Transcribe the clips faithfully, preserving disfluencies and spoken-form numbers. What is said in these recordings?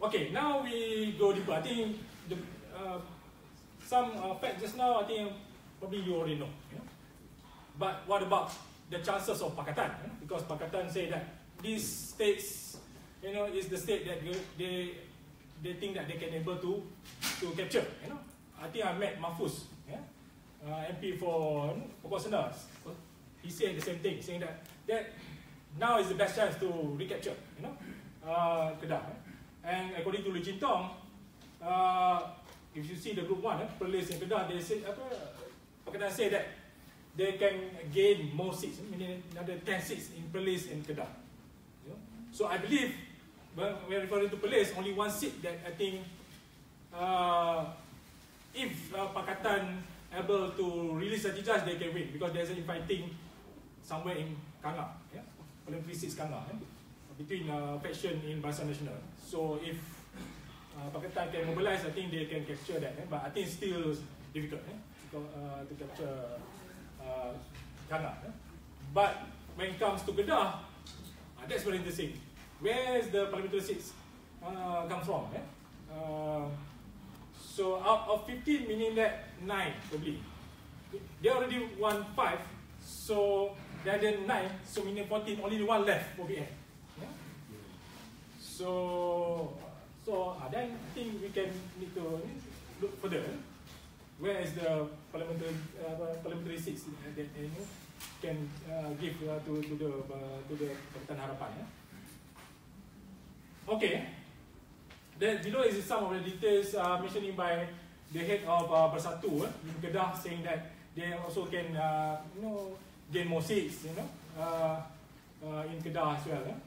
Okay, now we go deeper. I think the, uh, some uh, facts just now, I think probably you already know. You know? But what about the chances of Pakatan? You know? Because Pakatan say that these states, you know, is the state that they they think that they can able to to capture. You know, I think I met Mahfuz, yeah, uh, M P for Pokok Senda. He said the same thing, saying that that now is the best chance to recapture, you know, uh, Kedah. Eh? And according to Lu Jin Tong, uh, if you see the group one, eh, Perlis and Kedah, they say apa? Pakatan say that they can gain more seats, meaning another ten seats in Perlis and Kedah. You know? So I believe when we're referring to Perlis, only one seat that I think uh, if uh, Pakatan able to release a judge, they can win because there's an fighting somewhere in Kanga, yeah, parliamentary seats Kanga, eh? Between uh, faction in Barisan Nasional. So if uh, Pakatan can mobilize, I think they can capture that. Eh? But I think it's still difficult eh? to, uh, to capture uh, Kanga. Eh? But when it comes to Kedah, uh, that's very interesting. Where is the parliamentary seats uh, come from? Eh? Uh, so out of fifteen, meaning that nine probably. They already won five, so they are nine, so meaning fourteen, only one left for B N. So, so uh, then I think we can need to look further. Where is the parliamentary uh, parliamentary seats that you know, can uh, give uh, to to the uh, to the Pakatan Harapan? Yeah? Okay. Then below is some of the details uh, mentioning by the head of uh, Bersatu eh, in Kedah, saying that they also can uh, you know gain more seats, you know, uh, uh, in Kedah as well. Eh?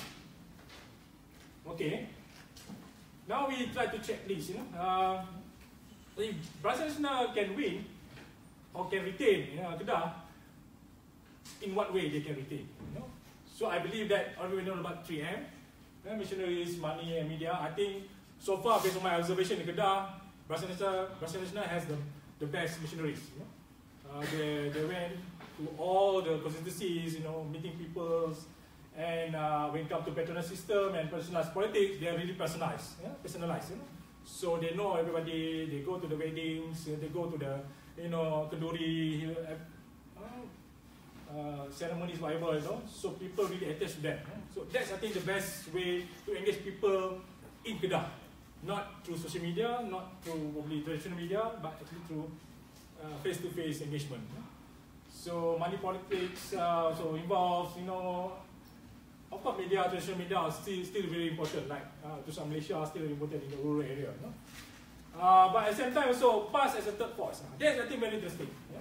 Okay. Now we try to check this. You know, uh, if Barisan Nasional can win or can retain, you know, Kedah, in what way they can retain? You know, so I believe that already we know about three M, uh, missionaries, money, and media. I think so far, based on my observation in Kedah, Barisan Nasional, Barisan Nasional has the the best missionaries. You know, uh, they they went to all the constituencies, you know, meeting people. And uh, when it comes to patronage system and personalized politics, they are really personalized, yeah? personalized. You know? So they know everybody. They go to the weddings. They go to the, you know, kenduri uh, uh, ceremonies, whatever. You know? So people really attach to that. Yeah? So that's I think the best way to engage people in Kedah, not through social media, not through probably traditional media, but actually through uh, face-to-face engagement. Yeah? So money politics uh, so involves, you know. Of course, media, traditional media are still, still very important, like uh, to some Malaysia are still important in the rural area. You know? uh, but at the same time also pass as a third force. Uh, that's I think very interesting. Yeah?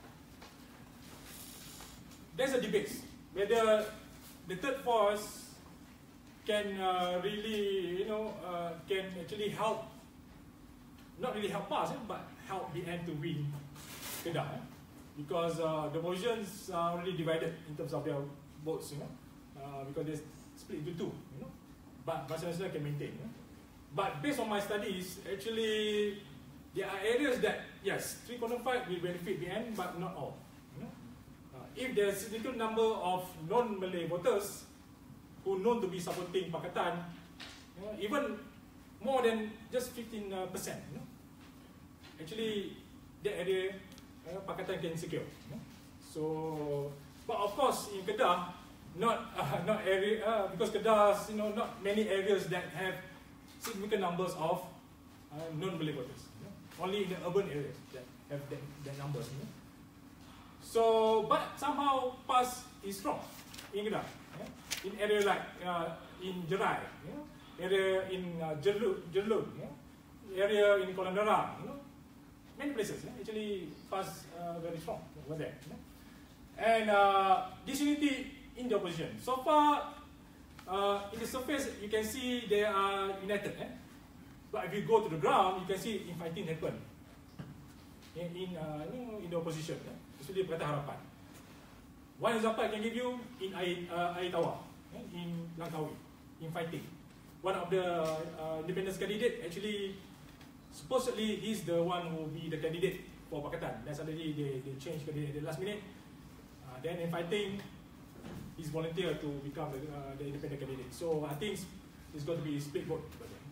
There's a debate whether the third force can uh, really, you know, uh, can actually help, not really help us, eh, but help B N to win Kedah. Eh? Because uh, the oppositions are already divided in terms of their votes, you know. Uh, because they split into two, you know. But Barisan Nasional can maintain. You know? But based on my studies, actually, there are areas that, yes, three corner fight will benefit B N, but not all. You know? uh, if there is a significant number of non-Malay voters who known to be supporting Pakatan, you know, even more than just fifteen percent, you know, actually, that area, uh, Pakatan can secure. You know? So, but of course, in Kedah, not uh, not area uh, because Kedah, you know, not many areas that have significant numbers of uh, non-Malay voters. You know? Only in the urban areas that have that, that numbers. You know? So, but somehow PAS is strong in Kedah. Yeah? In area like uh, in Jerai, you know? Area in uh, Jerlun, Jerlun, yeah? Area in Kuala Darah, you know, many places. Yeah? Actually, PAS uh, very strong over there. You know? And uh, disunity in the opposition. So far, uh, in the surface, you can see they are united. Eh? But if you go to the ground, you can see infighting happen in in, uh, in the opposition, eh? Especially Pakatan Harapan. One example I can give you in Air, uh, Air Tawar, eh? In Langkawi, infighting. One of the uh, independent candidate actually, supposedly he's the one who will be the candidate for Pakatan. Then suddenly they, they changed candidate at the last minute. Uh, then infighting. He's volunteered to become the, uh, the independent candidate. So I think it's going to be split vote.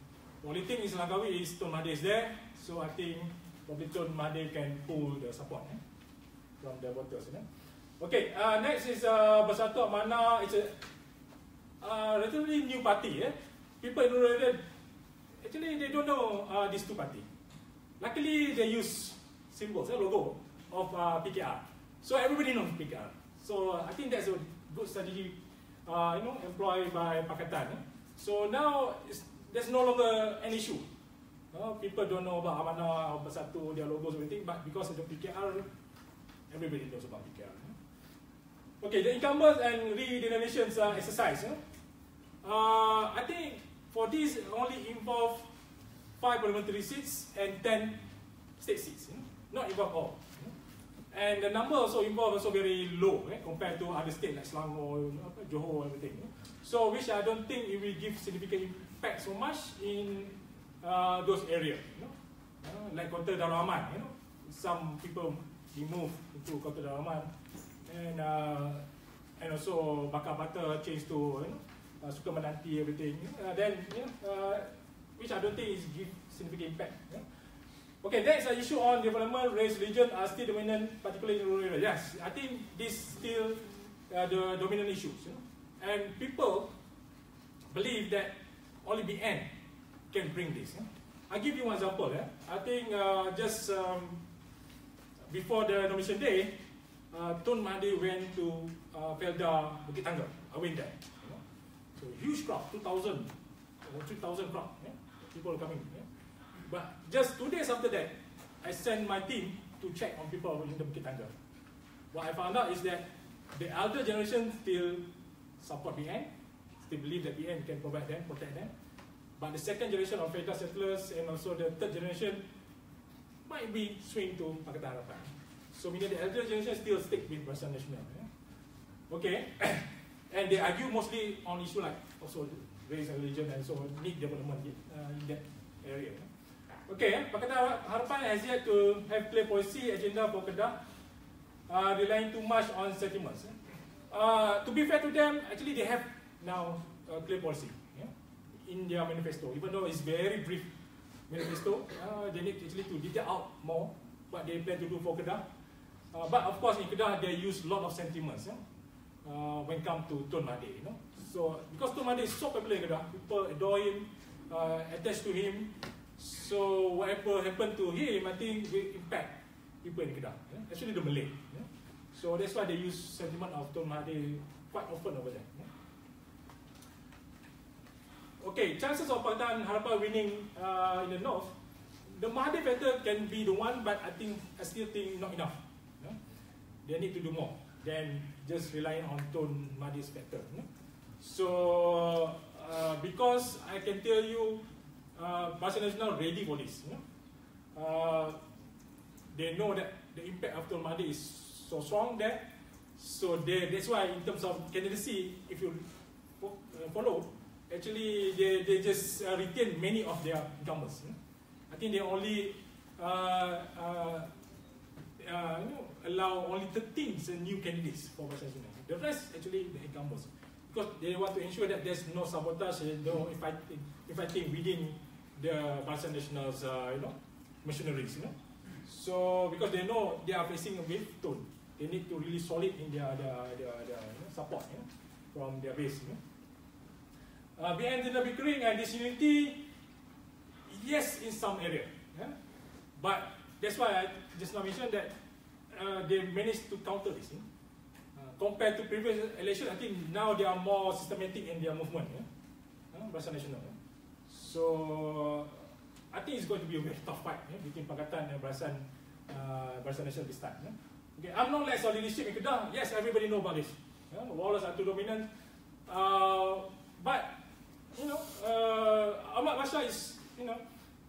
only thing is Langkawi is Tun Mahathir is there, so I think probably Tun Mahathir can pull the support eh, from the voters. You know? Okay, uh, next is uh, Bersatu Amanah. It's a uh, relatively new party. Eh? People in rural area, actually they don't know uh, these two parties. Luckily they use symbols, eh, logo of uh, P K R. So everybody knows P K R. So uh, I think that's a good strategy, uh, you know, employed by Pakatan. Eh? So now it's, there's no longer an issue. Uh, people don't know about Amanah or Bersatu, their logos, everything, but because of the P K R, everybody knows about P K R. Eh? Okay, the incumbents and re-denominations uh, exercise. Eh? Uh, I think for this only involve five parliamentary seats and ten state seats, eh? Not involve all. And the number also involved also very low eh, compared to other states like Selangor, Johor, everything. So which I don't think it will give significant impact so much in uh, those areas. You know? uh, like Kota Darul Aman, you know, some people they move into Kota Darul Aman, and uh, and also Bakar Bata changed to you know uh, Sukamanati, everything. Uh, then you know, uh, which I don't think is give significant impact. You know? Okay, next an issue on development, race, religion are still dominant, particularly in rural areas. Yes, I think this still uh, the dominant issues. You know? And people believe that only B N can bring this. You know? I'll give you one example. Eh? I think uh, just um, before the nomination day, uh, Tun Mahathir went to uh, Felda Bukit Tangga. I went there. You know? So huge crowd, two thousand, uh, three thousand crowd. Yeah? People coming. Yeah? But just two days after that, I sent my team to check on people in the Bukit Tangga. What I found out is that the elder generation still support B N, still believe that B N can provide them, protect them. But the second generation of Felda settlers and also the third generation might be swing to Pakatan Harapan. So meaning the elder generation still stick with Barisan Nasional. Yeah? Okay, and they argue mostly on issue like also race and religion and so need development uh, in that area. Yeah? Okay, Pakatan Harapan has yet to have clear policy agenda for Kedah, uh, relying too much on settlements. Uh, to be fair to them, actually they have now a clear policy yeah, in their manifesto. Even though it's very brief manifesto, uh, they need actually to detail out more what they plan to do for Kedah. Uh, but of course in Kedah they use a lot of sentiments yeah, uh, when it comes to Tun Mahathir. You know? So because Tun Mahathir is so popular in Kedah, people adore him, uh, attached to him. So whatever happened to him, I think will impact people in Kedah, yeah? Especially the Malay. Yeah? So that's why they use sentiment of Tun Mahathir quite often over there. Yeah? Okay, chances of Pakatan Harapan winning uh, in the north, the Mahathir factor can be the one, but I think I still think not enough. Yeah? They need to do more than just relying on Tun Mahathir's factor. Yeah? So uh, because I can tell you. Uh, Barisan Nasional ready for this. You know? uh, they know that the impact of Tun Mahathir is so strong there. So they, that's why in terms of candidacy, if you follow, actually they, they just uh, retain many of their incumbents. You know? I think they only uh, uh, uh, you know, allow only thirteen new candidates for Barisan Nasional. The rest actually the incumbents. Because they want to ensure that there's no sabotage, no fighting, fighting within the Barisan Nasional's, uh, you know, machineries, you know. So because they know they are facing a wave tone, they need to really solid in their their, their, their you know, support, you know, from their base, you know. Uh, behind the bickering and disunity, yes, in some area, yeah? But that's why I just now mentioned that uh, they managed to counter this. You know? Compared to previous election, I think now they are more systematic in their movement, yeah? uh, Barisan Nasional. Yeah? So I think it's going to be a very tough fight yeah, between Pakatan and Barisan uh, Barisan Nasional this time. Yeah? Okay, I'm not less of leadership in Kedah. Yes, everybody know about this. Yeah? Wallace are too dominant, uh, but you know, uh, Ahmad Bashar is you know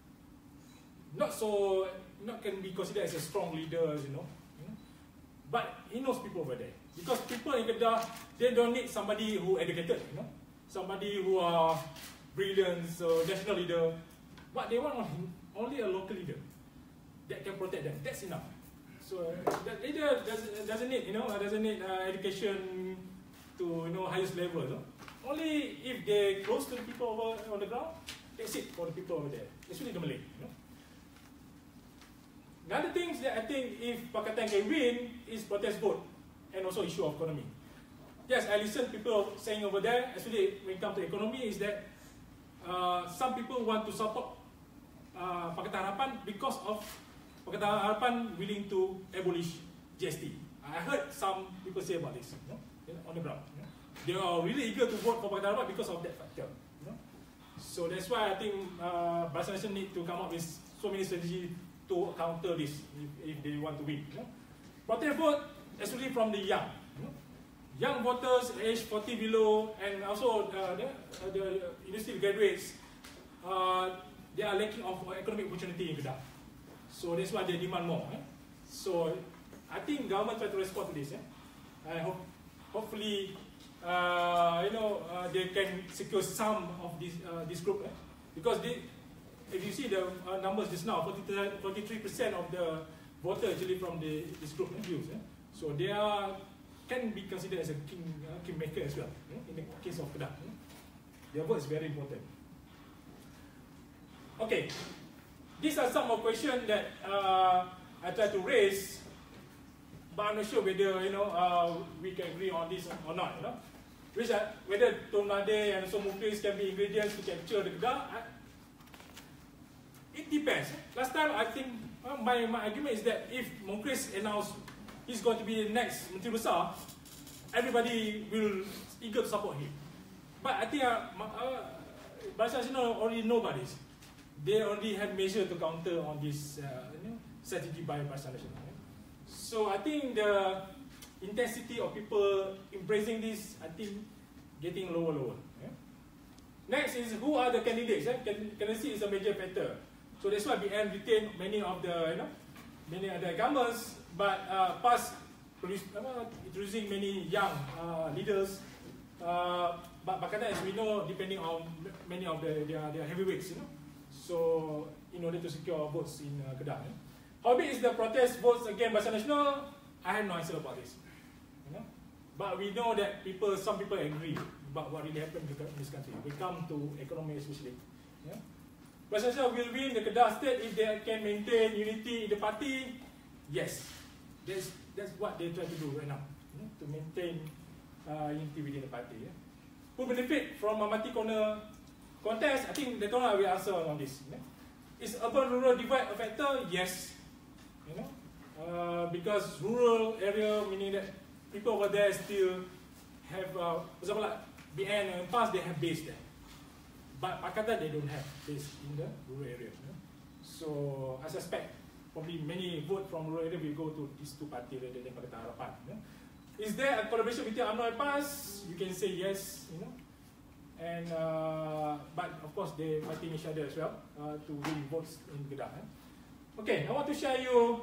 not so not can be considered as a strong leader, you know. But he knows people over there. Because people in Kedah, they don't need somebody who educated, you know, somebody who are brilliant, so national leader. But they want only a local leader that can protect them. That's enough. So that leader doesn't, doesn't need, you know, doesn't need uh, education to you know highest level. No? Only if they close to the people over on the ground, That's it for the people over there, especially the Malay. You know? Another things that I think if Pakatan can win is protest vote and also issue of economy. Yes, I listen people saying over there, especially when it comes to economy, is that uh, some people want to support uh, Pakatan Harapan because of Pakatan Harapan willing to abolish G S T. I heard some people say about this, you know, on the ground. You know? They are really eager to vote for Pakatan Harapan because of that factor. You know? So that's why I think uh, Barisan Nasional need to come up with so many strategies to counter this if, if they want to win. You know? Protest vote, especially from the young. You know? Young voters aged forty below, and also uh, the, uh, the university graduates, uh, they are lacking of economic opportunity in Kedah. So that's why they demand more. Eh? So I think government try to respond to this. Eh? I hope, hopefully, uh, you know, uh, they can secure some of this uh, this group, eh? Because they, if you see the uh, numbers just now, forty-three percent of the voters actually from the this group eh, views. Eh? So they are can be considered as a king uh, kingmaker as well. Eh? In the case of Kedah, eh? Their vote is very important. Okay, these are some of questions that uh, I try to raise, but I'm not sure whether you know uh, we can agree on this or not. You know, which are, whether Tornade and also Mukhlis can be ingredients to capture the Kedah. I, it depends. Last time I think uh, my my argument is that if Mukhlis announced he's going to be the next Menteri Besar, everybody will eager to support him. But I think uh, uh, Barisan Nasional already know about this. They already have measures to counter on this uh, you know, strategy by Barisan Nasional. So I think the intensity of people embracing this, I think, getting lower, lower. Yeah? Next is who are the candidates? Eh? Candidacy is a major factor. So that's why B N retained many of the, you know, many of the incumbents, but uh, past uh, introducing many young uh, leaders. Uh, but Pakatan, as we know, depending on many of the their, their heavyweights, you know. So in order to secure votes in uh, Kedah. Eh? How big is the protest votes against Barisan Nasional? I have no answer about this. You know? But we know that people, some people agree about what really happened in this country. We come to economy especially. Yeah? Barisan Nasional will win the Kedah state if they can maintain unity in the party. Yes, that's that's what they try to do right now, you know, to maintain uh, unity within the party. Yeah? Who benefit from a Mati Corner contest? I think later on I will answer on this. Yeah? Is urban-rural divide a factor? Yes. You know, uh, because rural area, meaning that people over there still have, uh, for example, like B N and past they have base there, but Pakatan they don't have base in the rural area. You know? So I suspect probably many vote from rural area will go to these two parties rather than Pakatan Harapan. You know? Is there a collaboration between UMNO and P A S? You can say yes. You know, and uh, but of course they fighting each other as well uh, to win votes in Kedah. Eh? Okay, I want to share you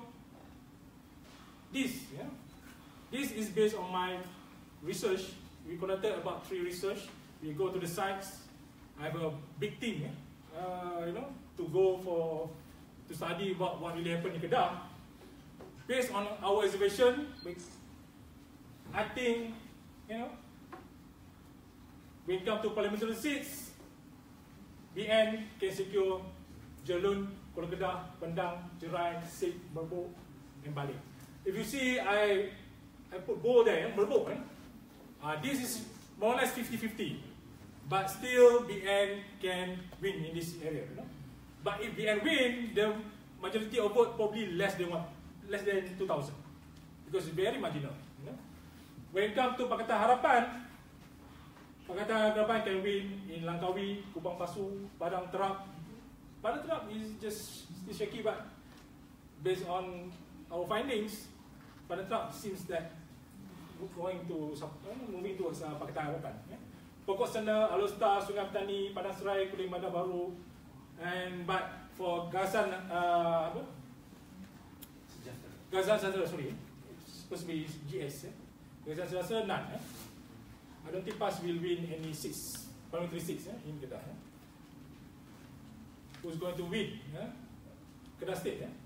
this. Yeah? This is based on my research. We conducted about three research. We go to the sites. I have a big team, yeah? uh, you know, to go for to study about what really happened in Kedah. Based on our observation, I think, you know, when it comes to parliamentary seats, B N can secure Jerlun, Kuala Kedah, Pendang, Jerai, Sik, Merbuk, and Balik. If you see, I I put bold there, Merbuk. Eh? Uh, this is more or less fifty fifty, but still B N can win in this area. You know? But if B N win, the majority of vote probably less than one, less than two thousand, because it's very marginal. You know? When it comes to Pakatan Harapan, Pakatan Harapan can win in Langkawi, Kubang Pasu, Padang Terap. Padang Terap is just still shaky, but based on our findings, Padang Terap seems that going to moving towards uh, Pakatan Harapan. Yeah? Pokok Sena, Alustar, Sungai Petani, Padang Serai, Kulim Bandar Baru, and but for Gazan, uh, apa? Gazan Sejahtera, sorry, it's supposed to be G S. Eh? Gazan Sejahtera, none. Eh? I don't think P A S will win any seats, parliamentary seats eh, in Kedah. Eh? Who's going to win? Eh? Kedah State. Eh?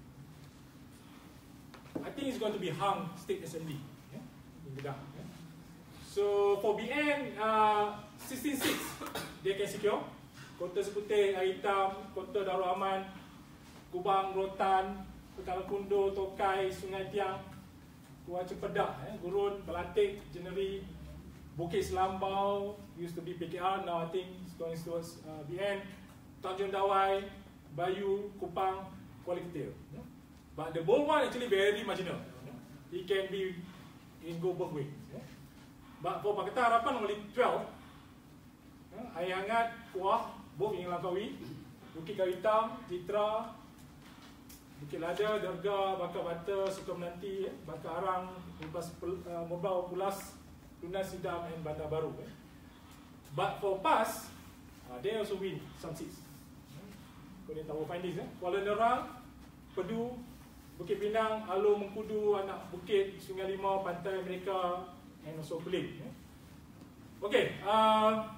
I think it's going to be Hang State Assembly eh? in Kedah. Eh? So for B N, uh, sixteen seats they can secure. Kota Seputih, Air Hitam, Kota Darul Aman, Kubang, Rotan, Petaling Kundo, Tokai, Sungai Tiang, Kuala Cempedak, eh, Gurun, Belantik, Jeneri, Bukit Selambau, used to be P K R, now I think it's going towards uh, B N, Tanjung Dawai, Bayu, Kupang, Kuala Ketil. Yeah? But the bold one actually very marginal. Yeah? It can be, it can go both ways. Yeah? But for Pakatan Harapan only twelve, yeah? Air Hangat, Kuah, both in Langkawi, Bukit Kayu Hitam, Citra, Bukit Lada, Derga, Bakar Bata, Suka Menanti, yeah? Bakar Arang, Lepas uh, Mobau Pulas, Lunas Sidam and Bandar Baru. Yeah? But for PAS, uh, they also win some seats. Kau tahu findings, eh? Kuala Nerang, Pedu, Bukit Pinang, Alor, Mengkudu, Anak Bukit, Sungai Limau, Pantai Mereka, and also Kulim. Eh? Okay, uh,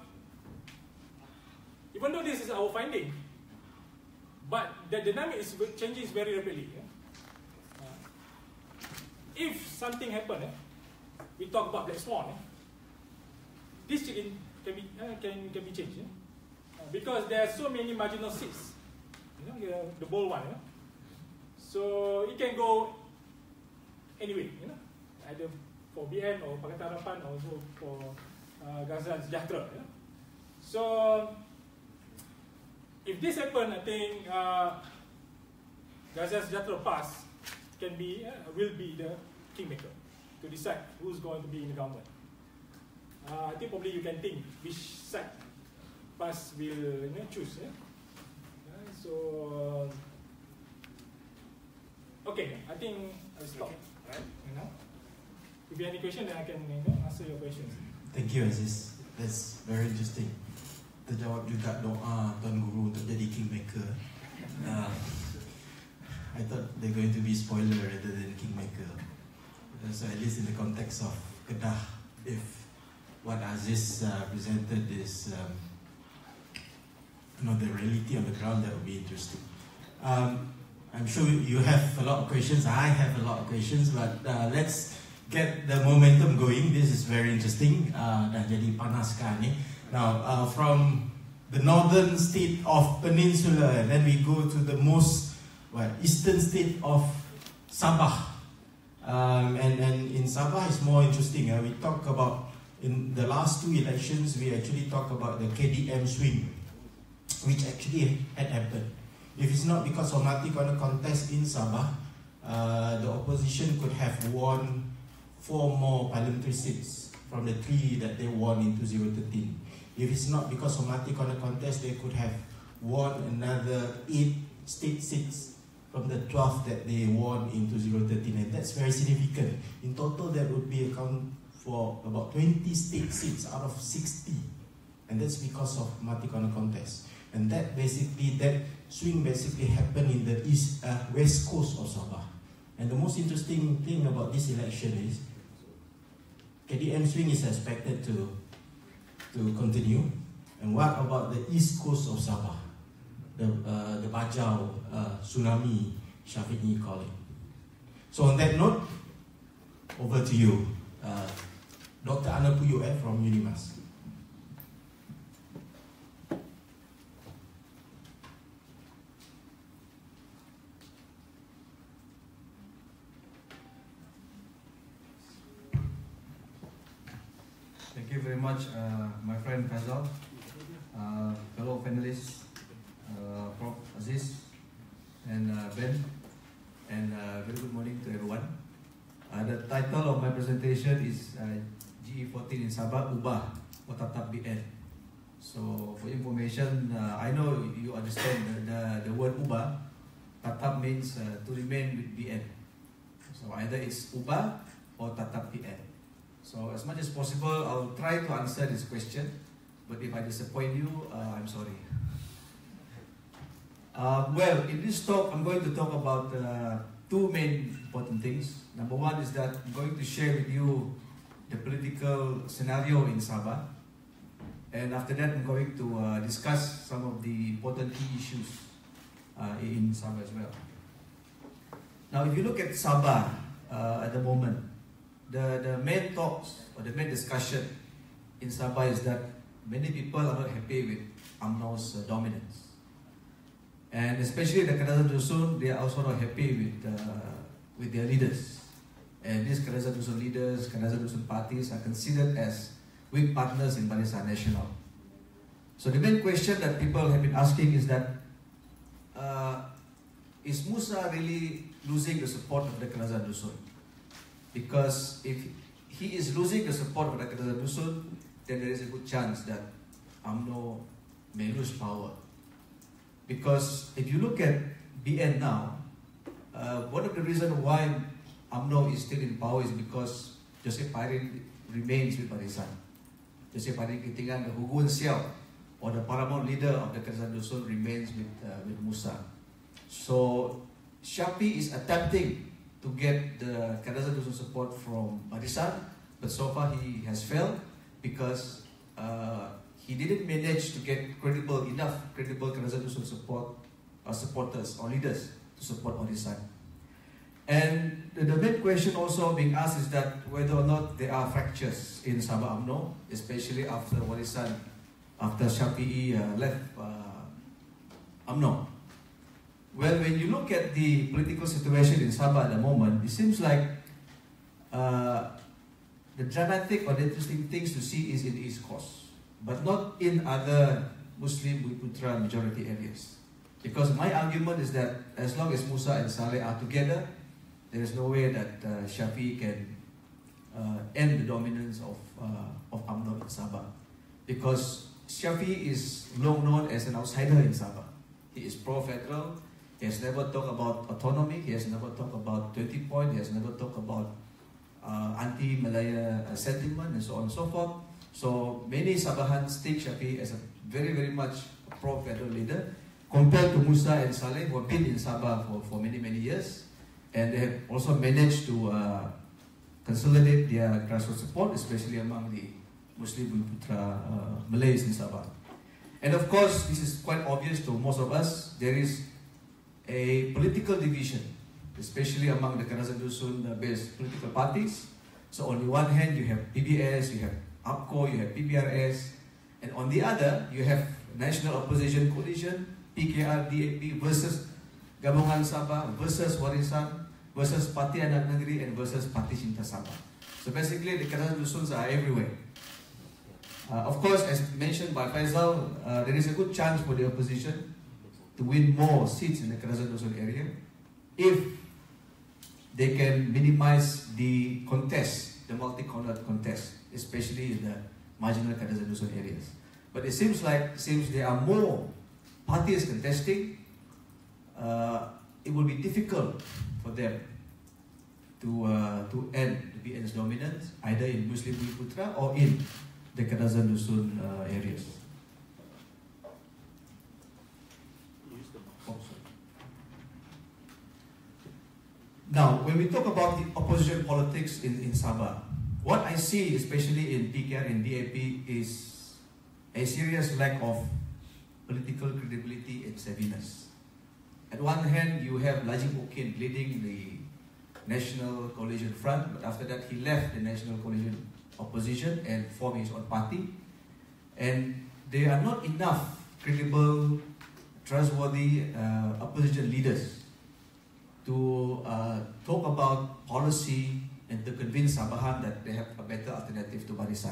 even though this is our finding, but the dynamic is changing very rapidly. Eh? Uh, if something happen, eh, we talk about Black Swan, eh? This can, can be uh, can can be changed, eh? uh, because there are so many marginal seats. You know, the, the bold one, you know? So it can go anyway, you know, either for B N or Pakatan Harapan or also for uh, Ghazal Sejahtera. You know? So if this happen, I think uh, Ghazal Sejahtera PAS can be uh, will be the kingmaker to decide who's going to be in the government. Uh, I think probably you can think which side PAS will, you know, choose. Yeah? So, uh, okay, I think I'll stop. Right? You know? If you have any question, then I can, you know, answer your questions. Thank you, Aziz. That's very interesting. Terjawab juga doa Tuan Guru untuk jadi kingmaker. Uh, I thought they're going to be spoiler rather than kingmaker. Uh, so at least in the context of Kedah, if what Aziz uh, presented is um, you know, the reality on the ground, that would be interesting. Um, I'm sure you have a lot of questions. I have a lot of questions, but uh, let's get the momentum going. This is very interesting. Uh, dah jadi panas sekarang ni. Now, uh, from the northern state of Peninsula, and then we go to the most what, eastern state of Sabah. Um, and, and in Sabah, it's more interesting. Uh, we talk about, in the last two elections, we actually talk about the K D M swing, which actually had happened. If it's not because of Mati Corner contest in Sabah, uh, the opposition could have won four more parliamentary seats from the three that they won in two thousand thirteen. If it's not because of Mati Corner contest, they could have won another eight state seats from the twelve that they won in two thousand thirteen, and that's very significant. In total, that would be account for about twenty state seats out of sixty, and that's because of Mati Corner contest. And that basically, that swing basically happened in the east, uh, west coast of Sabah. And the most interesting thing about this election is K D M swing is expected to to continue. And what about the east coast of Sabah? The uh, the Bajau uh, tsunami, Syafiqi call it. So on that note, over to you, uh, Doctor Ana Puyo eh, from Unimas. Thank you very much, uh, my friend Fazal, uh, fellow panelists, uh, Prof Aziz, and uh, Ben, and uh, very good morning to everyone. Uh, the title of my presentation is uh, G E fourteen in Sabah, Ubah or Tatap B N. So for information, uh, I know you understand the, the, the word Ubah. Tatap means uh, to remain with B N. So either it's Ubah or Tatap B N. So as much as possible, I'll try to answer this question. But if I disappoint you, uh, I'm sorry. Uh, well, in this talk, I'm going to talk about uh, two main important things. Number one is that I'm going to share with you the political scenario in Sabah. And after that, I'm going to uh, discuss some of the important key issues uh, in Sabah as well. Now, if you look at Sabah uh, at the moment, the, the main talks or the main discussion in Sabah is that many people are not happy with U M N O's uh, dominance. And especially the Kadazan Dusun, they are also not happy with, uh, with their leaders. And these Kadazan Dusun leaders, Kadazan Dusun parties are considered as weak partners in Barisan Nasional. So the main question that people have been asking is that, uh, is Musa really losing the support of the Kadazan Dusun? Because if he is losing the support of the Kadazan Dusun, then there is a good chance that U M N O may lose power. Because if you look at B N now, uh, one of the reasons why U M N O is still in power is because Joseph Parin remains with Barisan. Joseph Parin Kitingan, the Hugun Siao, or the paramount leader of the Kadazan Dusun, remains with, uh, with Musa. So Shafie is attempting to get the Kadazan Dusun support from Barisan, but so far he has failed because uh, he didn't manage to get credible enough credible Kadazan Dusun support uh, supporters or leaders to support Barisan. And the, the main question also being asked is that whether or not there are fractures in Sabah U M N O, especially after Barisan, after Shafie uh, left uh, U M N O. Well, when you look at the political situation in Sabah at the moment, it seems like uh, the dramatic or the interesting things to see is in the East Coast, but not in other Muslim Bumi-Putra majority areas. Because my argument is that as long as Musa and Saleh are together, there is no way that uh, Shafie can uh, end the dominance of, uh, of U M N O in Sabah. Because Shafie is long known as an outsider in Sabah. He is pro-federal. He has never talked about autonomy. He has never talked about twenty point. He has never talked about uh, anti-Malaya uh, sentiment and so on and so forth. So many Sabahans take Shafie as a very, very much a pro-federal leader compared to Musa and Saleh, who have been in Sabah for, for many, many years. And they have also managed to uh, consolidate their grassroots support, especially among the Muslim Bumi-Putra uh, Malays in Sabah. And of course, this is quite obvious to most of us. There is a political division, especially among the Kadazan Dusun-based political parties. So on the one hand, you have P B S, you have A P C O, you have P B R S, and on the other, you have National Opposition Coalition, P K R D A P versus Gabungan Sabah versus Warisan versus Parti Anak Negeri and versus Parti Cinta Sabah. So basically, the Kadazan Dusuns are everywhere. Uh, of course, as mentioned by Faisal, uh, there is a good chance for the opposition to win more seats in the Kadazan Dusun area if they can minimize the contest, the multi-cornered contest, especially in the marginal Kadazan Dusun areas. But it seems like, since there are more parties contesting, uh, it will be difficult for them to uh, to end the B N's dominance, either in Muslim Bumi-Putra or in the Kadazan Dusun uh, areas. Oh, now, when we talk about the opposition politics in, in Sabah, what I see, especially in P K R and D A P, is a serious lack of political credibility and savviness. At one hand, you have Najib Mukin leading the National Coalition Front, but after that he left the National Coalition Opposition and formed his own party. And there are not enough credible, trustworthy uh, opposition leaders to uh, talk about policy and to convince Sabahan that they have a better alternative to Barisan.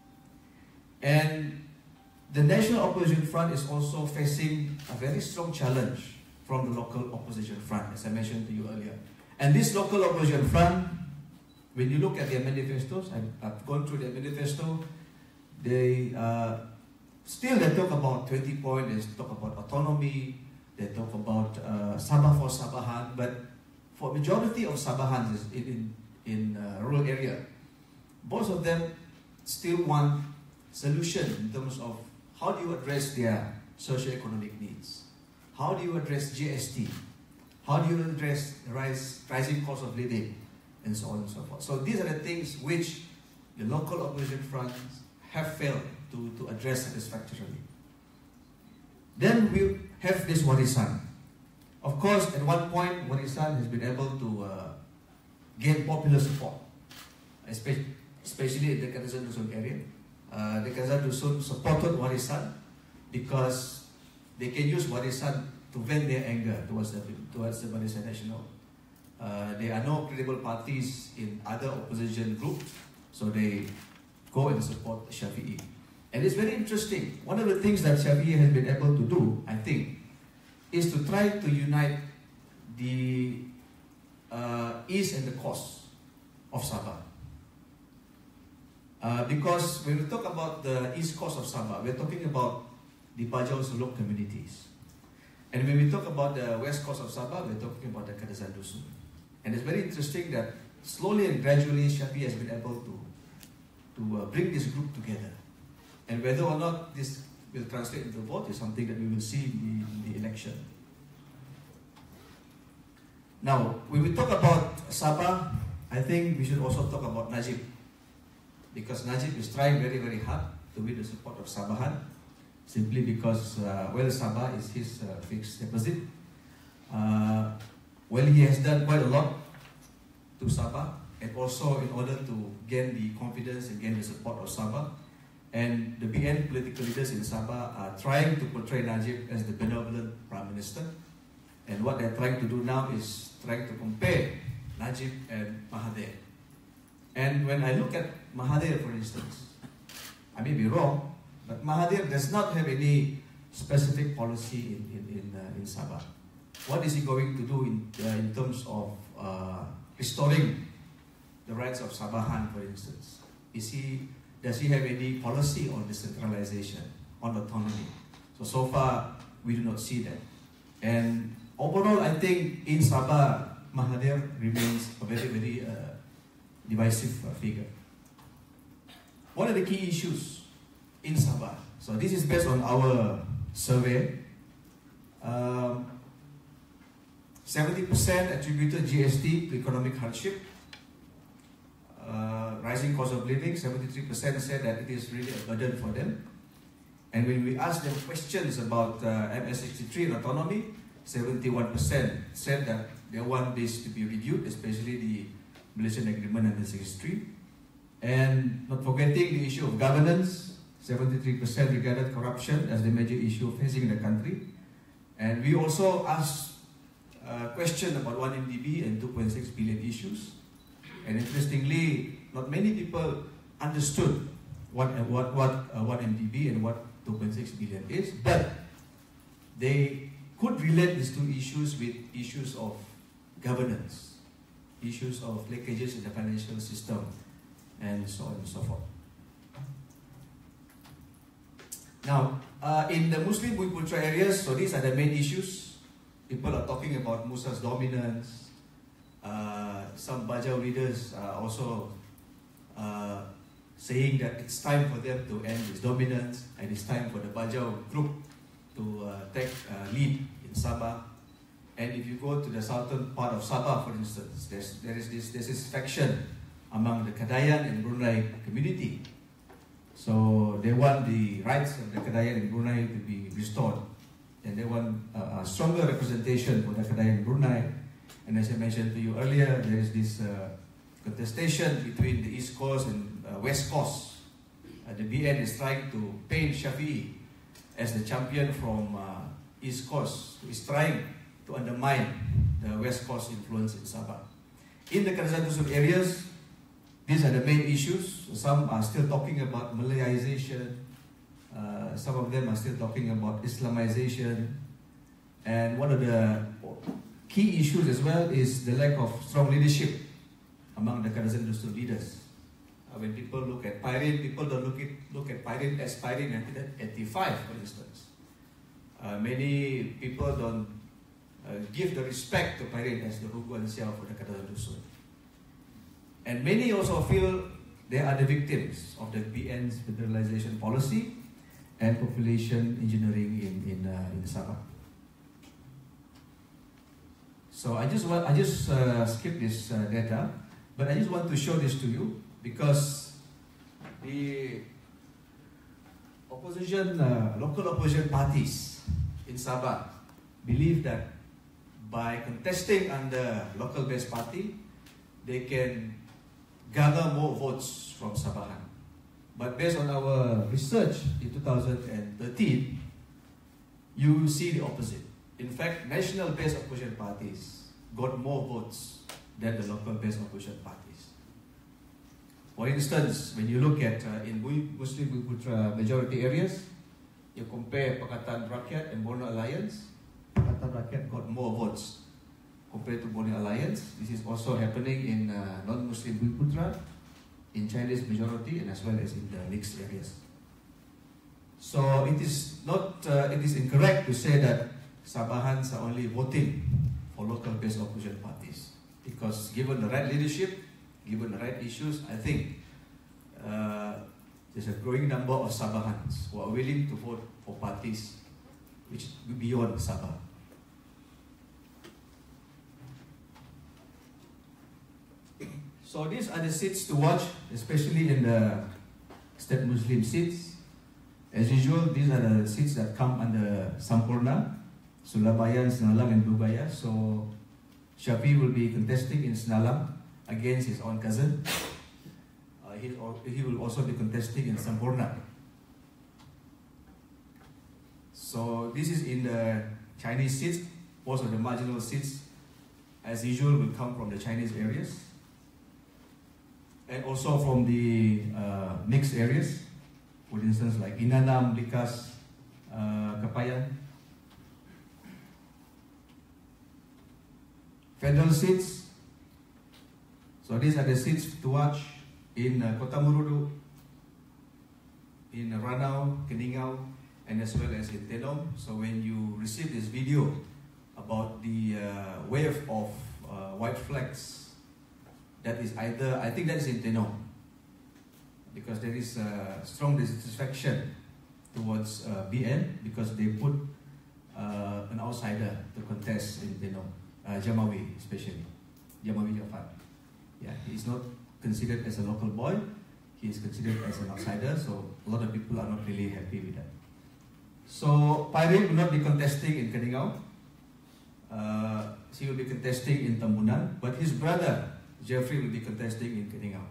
And the National Opposition Front is also facing a very strong challenge from the local opposition front, as I mentioned to you earlier. And this local opposition front, when you look at their manifestos, I've, I've gone through their manifesto, they uh, still they talk about twenty point, they talk about autonomy, they talk about uh, Sabah for Sabahan, but for majority of Sabahans in, in, in uh, rural area, most of them still want solution in terms of how do you address their socio-economic needs? How do you address G S T? How do you address rise, rising cost of living? And so on and so forth. So these are the things which the local opposition fronts have failed to, to address satisfactorily. Then we have this Warisan. Of course, at one point, Warisan has been able to uh, gain popular support, especially, especially in the Kadazan Dusun area. uh, the Kerajaan Dusun supported Warisan because they can use Warisan to vent their anger towards the, towards the Barisan Nasional. Uh, there are no credible parties in other opposition groups, so they go and support Shafi'i. And it's very interesting. One of the things that Shafi'i has been able to do, I think, is to try to unite the uh, east and the coast of Sabah. Uh, because when we talk about the east coast of Sabah, we're talking about the Bajau Selok communities. And when we talk about the west coast of Sabah, we're talking about the Kerajaan Dusun. And it's very interesting that slowly and gradually Shafi'i has been able to, to uh, bring this group together. And whether or not this will translate into vote is something that we will see in the, in the election. Now, when we talk about Sabah, I think we should also talk about Najib. Because Najib is trying very, very hard to win the support of Sabahan, simply because, uh, well, Sabah is his uh, fixed deposit. Uh, well, he has done quite a lot to Sabah, and also in order to gain the confidence and gain the support of Sabah. And the B N political leaders in Sabah are trying to portray Najib as the benevolent Prime Minister. And what they're trying to do now is trying to compare Najib and Mahathir. And when I look at Mahathir, for instance, I may be wrong, but Mahathir does not have any specific policy in, in, in, uh, in Sabah. What is he going to do in, uh, in terms of uh, restoring the rights of Sabahan, for instance? Is he, does he have any policy on decentralization, on autonomy? So, so far, we do not see that. And overall, I think in Sabah, Mahathir remains a very, very uh, divisive uh, figure. What are the key issues in Sabah? So this is based on our survey. Um, seventy percent attributed G S T to economic hardship. Uh, rising cost of living, seventy-three percent said that it is really a burden for them. And when we asked them questions about uh, M S sixty-three and autonomy, seventy-one percent said that they want this to be reviewed, especially the Malaysian Agreement nineteen sixty-three. And not forgetting the issue of governance, seventy-three percent regarded corruption as the major issue facing the country. And we also asked a question about one M D B and two point six billion issues. And interestingly, not many people understood what, what, what uh, one M D B and what two point six billion is, but they could relate these two issues with issues of governance, issues of leakages in the financial system, and so on and so forth. Now, uh, in the Muslim Bumi Putra areas, so these are the main issues. People are talking about Musa's dominance. Uh, some Bajau leaders are also uh, saying that it's time for them to end this dominance, and it's time for the Bajau group to uh, take uh, lead in Sabah. And if you go to the southern part of Sabah, for instance, there's, there is this, there's this faction among the Kedayan and Brunei community. So they want the rights of the Kedayan and Brunei to be restored. And they want uh, a stronger representation for the Kedayan and Brunei. And as I mentioned to you earlier, there is this uh, contestation between the East Coast and uh, West Coast. Uh, the B N is trying to paint Shafi'i as the champion from uh, East Coast, who is trying to undermine the West Coast influence in Sabah. In the Kerajaan Dusun areas, these are the main issues. Some are still talking about Malayization. Uh, some of them are still talking about Islamization. And one of the key issues as well is the lack of strong leadership among the Kerajaan Dusun leaders. Uh, when people look at Pairin, people don't look at, look at Pairin as Pairin nineteen eighty-five, for instance. Uh, many people don't uh, give the respect to Pairin as the Huguan Xiao for the Kerajaan Dusun. And many also feel they are the victims of the B N's federalization policy and population engineering in, in, uh, in Sabah. So I just want, I just uh, skip this uh, data, but I just want to show this to you because the opposition, uh, local opposition parties in Sabah believe that by contesting under local-based party, they can gather more votes from Sabahan. But based on our research in two thousand thirteen, you see the opposite. In fact, national-based opposition parties got more votes than the local-based opposition parties. For instance, when you look at uh, in Muslim Bumi-Putra majority areas, you compare Pakatan Rakyat and Borno Alliance, Pakatan Rakyat got more votes compared to Borno Alliance. This is also happening in uh, non-Muslim Bumi-Putra, in Chinese majority, and as well as in the mixed areas. So it is not, uh, it is incorrect to say that Sabahans are only voting for local-based opposition parties, because given the right leadership, given the right issues, I think uh, there's a growing number of Sabahans who are willing to vote for parties which are beyond Sabah. So these are the seats to watch, especially in the state Muslim seats. As usual, these are the seats that come under Sampurna, Sulabayan, Senalang, and Lubaya. So Shafi will be contesting in Senalang against his own cousin. Uh, he, he will also be contesting in Sampurna. So this is in the Chinese seats. Most of the marginal seats, as usual, will come from the Chinese areas, and also from the uh, mixed areas. For instance, like Inanam, Likas, uh, Kapayan. Federal seats. So these are the seats to watch in uh, Kota Marudu, in uh, Ranau, Keningau, and as well as in Tenom. So when you receive this video about the uh, wave of uh, white flags, that is either, I think that is in Tenom, because there is uh, strong dissatisfaction towards uh, B N because they put uh, an outsider to contest in Tenom, uh, Jamawi especially, Jamawi Jafar. Yeah, he is not considered as a local boy, he is considered as an outsider, so a lot of people are not really happy with that. So Pairin will not be contesting in Keningau, uh, he will be contesting in Tambunan, but his brother Jeffrey will be contesting in Keningau.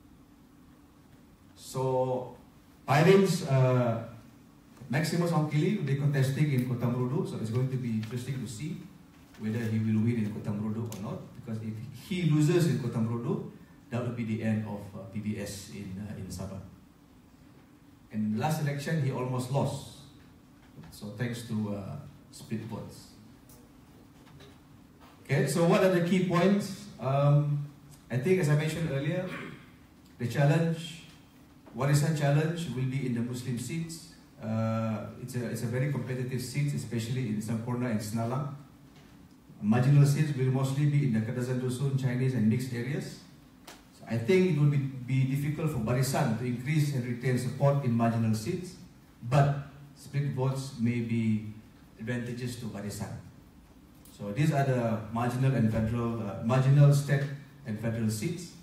So Pairin's uh, Maximus Ongkili will be contesting in Kota Marudu, so it's going to be interesting to see whether he will win in Kota Marudu or not, because if he loses in Kota Marudu, that will be the end of uh, P B S in, uh, in Sabah. In the last election, he almost lost, so thanks to uh, split votes. Okay, so what are the key points? Um, I think, as I mentioned earlier, the challenge, Warisan challenge, will be in the Muslim seats. Uh, it's, a, it's a very competitive seat, especially in Sampurna and Senalang. Marginal seats will mostly be in the Kadazan Dusun, Chinese and mixed areas. So I think it will be, be difficult for Barisan to increase and retain support in marginal seats, but split votes may be advantageous to Barisan. So these are the marginal and federal, uh, marginal state and federal seats.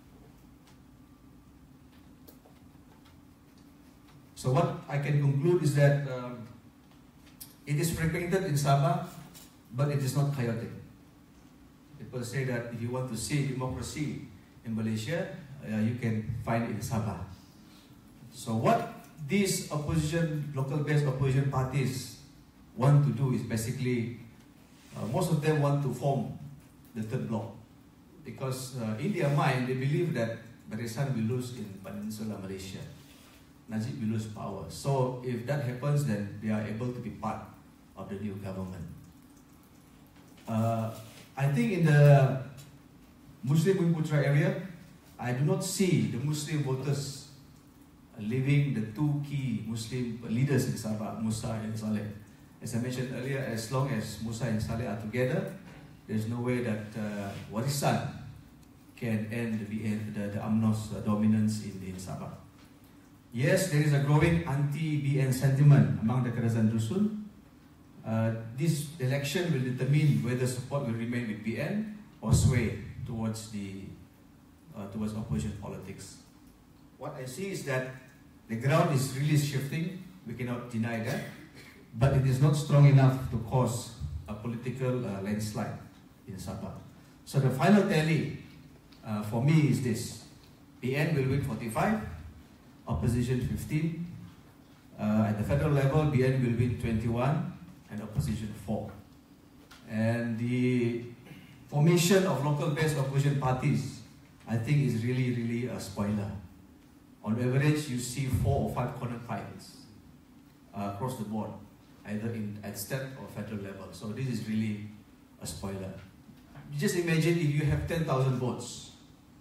So what I can conclude is that um, it is fragmented in Sabah, but it is not chaotic. People say that if you want to see democracy in Malaysia, uh, you can find it in Sabah. So what these opposition, local-based opposition parties want to do is basically, uh, most of them want to form the third bloc. Because uh, in their mind, they believe that Barisan will lose in Peninsular Malaysia. Najib will lose power. So if that happens, then they are able to be part of the new government. Uh, I think in the Muslim Bumi-Putra area, I do not see the Muslim voters leaving the two key Muslim leaders in Sabah, Musa and Saleh. As I mentioned earlier, as long as Musa and Saleh are together, there's no way that uh, Warisan can end the, the, the UMNO's uh, dominance in, in Sabah. Yes, there is a growing anti-B N sentiment among the Kadazan Dusun. Uh, this election will determine whether support will remain with B N or sway towards the uh, towards opposition politics. What I see is that the ground is really shifting. We cannot deny that, but it is not strong enough to cause a political uh, landslide in Sabah. So the final tally uh, for me is this: B N will win forty-five, opposition fifteen. Uh, at the federal level, B N will win twenty-one and opposition four. And the formation of local-based opposition parties, I think, is really, really a spoiler. On average, you see four or five corner fights uh, across the board, either in at state or federal level. So this is really a spoiler. Just imagine if you have ten thousand votes,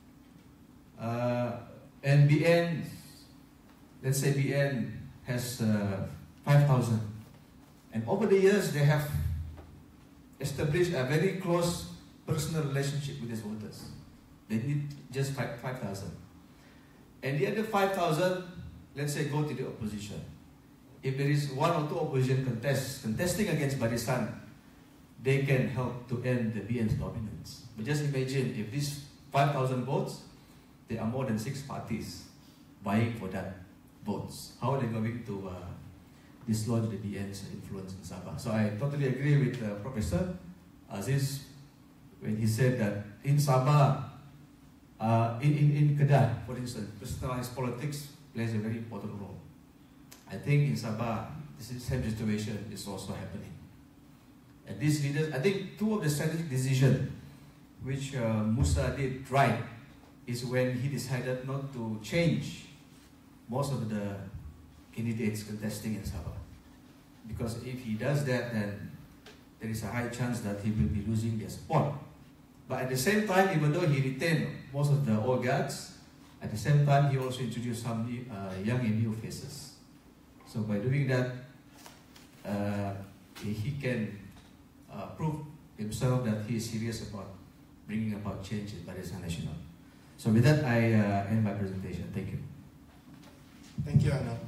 uh, and B N, let's say B N has uh, five thousand, and over the years they have established a very close personal relationship with these voters. They need just five thousand. And the other five thousand, let's say, go to the opposition. If there is one or two opposition contests, contesting against Barisan, they can help to end the B N's dominance. But just imagine if these five thousand votes, there are more than six parties vying for that votes. How are they going to uh, dislodge the B N's influence in Sabah? So I totally agree with uh, Professor Aziz when he said that in Sabah, uh, in, in, in Kedah, for instance, personalized politics plays a very important role. I think in Sabah, this same situation is also happening. And these leaders, I think two of the strategic decisions which uh, Musa did right is when he decided not to change most of the candidates contesting in Sabah. Because if he does that, then there is a high chance that he will be losing their support. But at the same time, even though he retained most of the old guards, at the same time, he also introduced some new, uh, young and new faces. So by doing that, uh, he can uh, prove himself that he is serious about bringing about change in Barisan Nasional. So with that, I uh, end my presentation. Thank you. Thank you, Anna.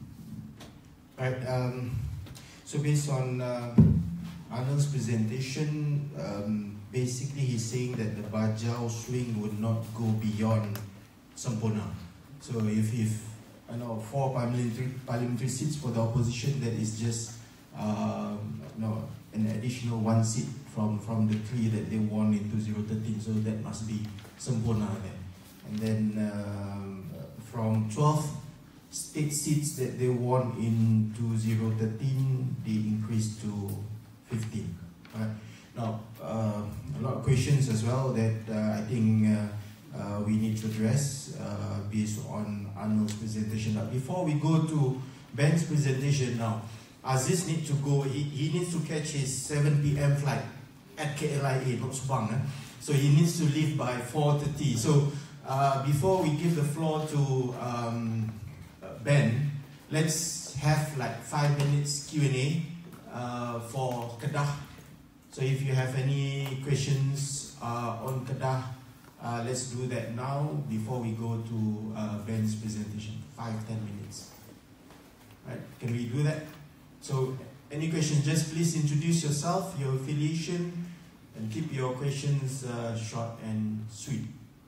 Right. Um, so based on uh, Arnold's presentation, um, basically he's saying that the Bajau swing would not go beyond Sempurna. So if, if I know four parliamentary, parliamentary seats for the opposition, that is just um, no, an additional one seat from, from the three that they won in two thousand thirteen. So that must be Sempurna then. And then um, from twelve state seats that they won in two thousand thirteen, they increased to fifteen. Right? Now, uh, a lot of questions as well that uh, I think uh, uh, we need to address uh, based on Arnold's presentation. But before we go to Ben's presentation now, Aziz needs to go, he, he needs to catch his seven P M flight at K L I A, not Subang. Eh? So he needs to leave by four thirty. So uh, before we give the floor to um, Ben, let's have like five minutes Q and A uh, for Kedah. So if you have any questions uh, on Kedah, uh, let's do that now before we go to uh, Ben's presentation. Five, ten minutes. Right? Can we do that? So any questions, just please introduce yourself, your affiliation, and keep your questions uh, short and sweet.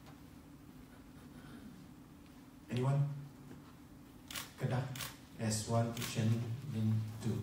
Anyone? Kedah. Yes, one question, then two.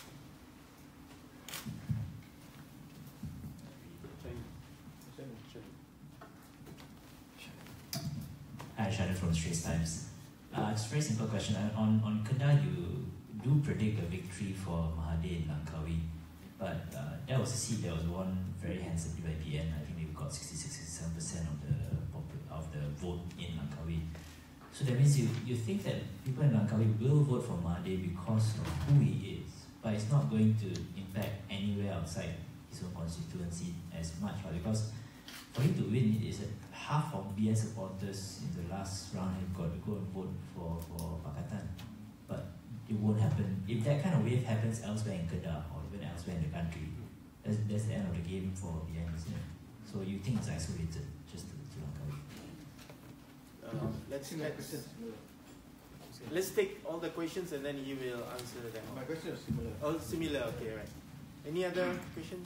Hi, Shannon from Straits Times. Uh, it's a very simple question. Uh, on, on Kedah, you do predict a victory for Mahathir in Langkawi, but uh, that was a seat that was won very handsomely by B N. I think they got sixty-six to sixty-seven percent of the of the vote in Langkawi. So that means you, you think that people in Langkawi will vote for Mahathir because of who he is, but it's not going to impact anywhere outside his own constituency as much, right? Because for him to win, it is a half of B N supporters in the last round have got to go and vote for, for Pakatan. But it won't happen. If that kind of wave happens elsewhere in Kedah or even elsewhere in the country, that's, that's the end of the game for B N, isn't it? So you think it's isolated just to, to Langkawi? Uh, let's, let's, let's take all the questions and then he will answer them. My question is similar. Oh, similar, okay, right. Any other questions?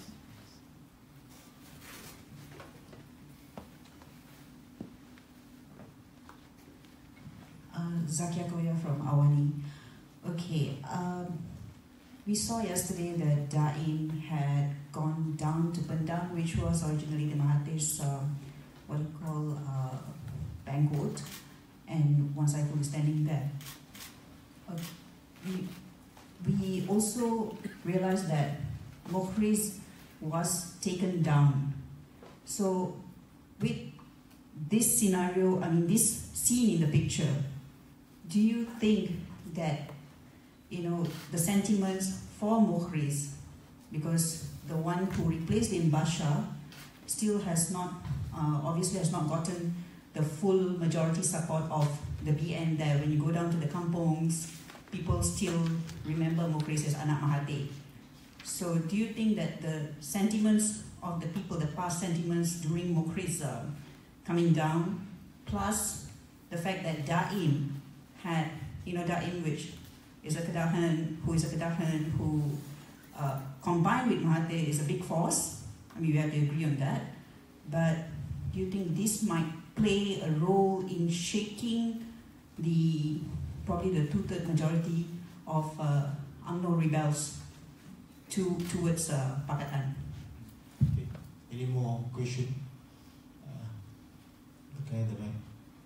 Uh, Zakia Koya from Awani. Okay, um, we saw yesterday that Daim had gone down to Pendang, which was originally the Mahathir's, uh, what you call, uh, bank vote. and Wan Saiful is standing there. Uh, we, we also realized that Mukhriz was taken down. So with this scenario, I mean this scene in the picture, do you think that, you know, the sentiments for Mukhriz, because the one who replaced him, Basha, still has not, uh, obviously has not gotten the full majority support of the B N there. When you go down to the kampongs, people still remember Mukhriz as Anak Mahathir. So do you think that the sentiments of the people, the past sentiments during Mukhriz uh, coming down, plus the fact that Daim had, you know, Daim, which is a Kedahan, who is a Kedahan, who uh, combined with Mahathir is a big force. I mean, we have to agree on that. But do you think this might play a role in shaking the, probably the two-third majority of uh, UMNO rebels to, towards uh, Pakatan? Okay. Any more question? Uh, the guy at the back.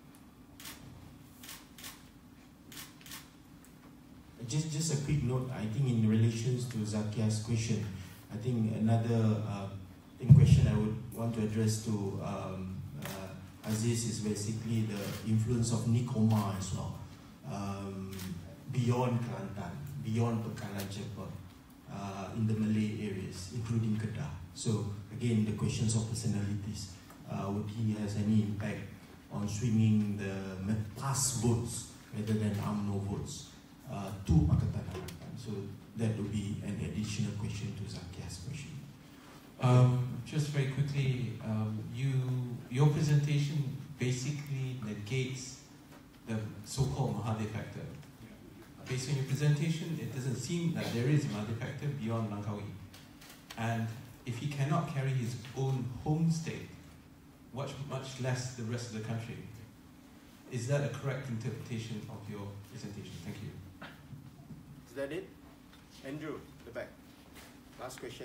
Just, just a quick note, I think in relation to Zakia's question, I think another uh, thing question I would want to address to um, uh, Aziz is basically the influence of Nick Omar as well, um, beyond Kelantan, beyond Pekalan Chepot, uh, in the Malay areas, including Kedah. So again, the questions of personalities, uh, would he has any impact on swinging the past votes rather than UMNO votes Uh, to Pakatan Harapan? So that would be an additional question to Zakia's question. Um, just very quickly, um, you your presentation basically negates the so-called Mahathir factor. Based on your presentation, it doesn't seem that there is a Mahathir factor beyond Langkawi. And if he cannot carry his own home state, much, much less the rest of the country, is that a correct interpretation of your presentation? Thank you. Is that it? Andrew, the back. Last question.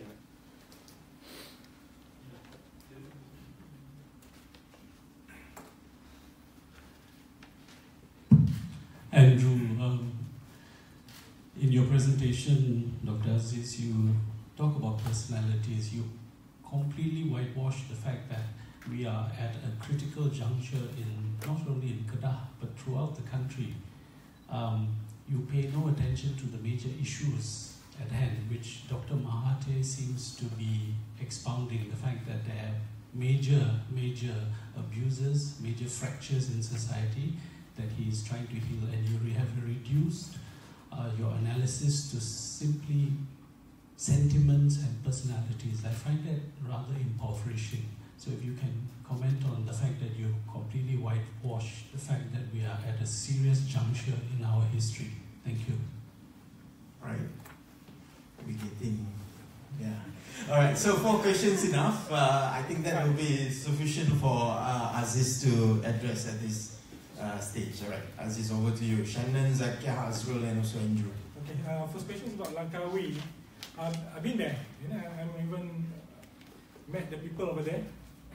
Andrew, um, in your presentation, Doctor Aziz, you talk about personalities. You completely whitewash the fact that we are at a critical juncture in not only in Kedah but throughout the country. Um, you pay no attention to the major issues at hand, which Doctor Mahathir seems to be expounding. The fact that there are major, major abuses, major fractures in society that he is trying to heal, and you have reduced uh, your analysis to simply sentiments and personalities. I find that rather impoverishing. So if you can comment on the fact that you completely whitewash the fact that we are at a serious juncture in our history. Thank you. Right. We getting, yeah. All right, so four questions enough. Uh, I think that will be sufficient for uh, Aziz to address at this uh, stage. All right, Aziz, over to you. Shannon, Zakia, Azrul, and also Andrew. Okay, uh, first question is about Langkawi. Um, I've been there. You know, I've even met the people over there.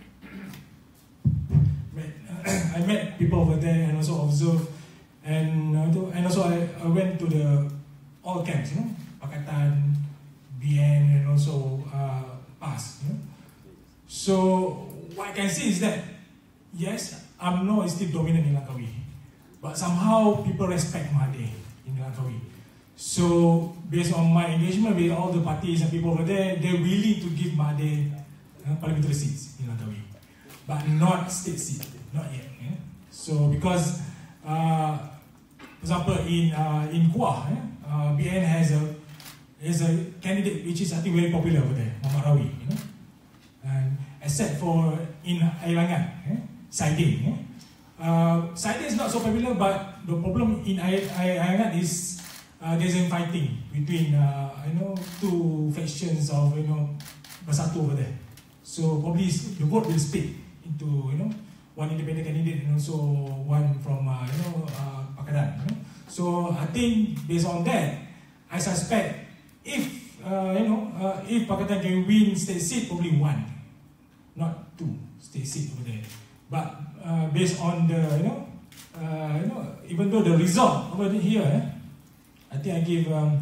met, uh, I met people over there and also observed, and uh, and also I, I went to the all camps, you know, Pakatan, B N, and also uh, P A S. You know? So what I can see is that yes, UMNO is still dominant in Langkawi, but somehow people respect Mahathir in Langkawi. So based on my engagement with all the parties and people over there, they're willing to give Mahathir uh, parliamentary seats in Langkawi, but not state seat, not yet. Yeah? So because, uh, for example, in uh, in Kuah, yeah, uh, B N has a has a candidate which is I think very popular over there, Muhammad Rawi, you know, and except for in Airangan, yeah, Saidin. Yeah? Uh, Saidin is not so popular, but the problem in Airangan is uh, there's a fighting between uh, you know two factions of you know Bersatu over there. So probably the vote will split into you know one independent candidate and also one from uh, you know uh, Pakatan. You know? So I think based on that, I suspect if uh, you know uh, if Pakatan can win state seat, probably one, not two state seat over there. But uh, based on the you know uh, you know, even though the result over here, eh, I think I give um,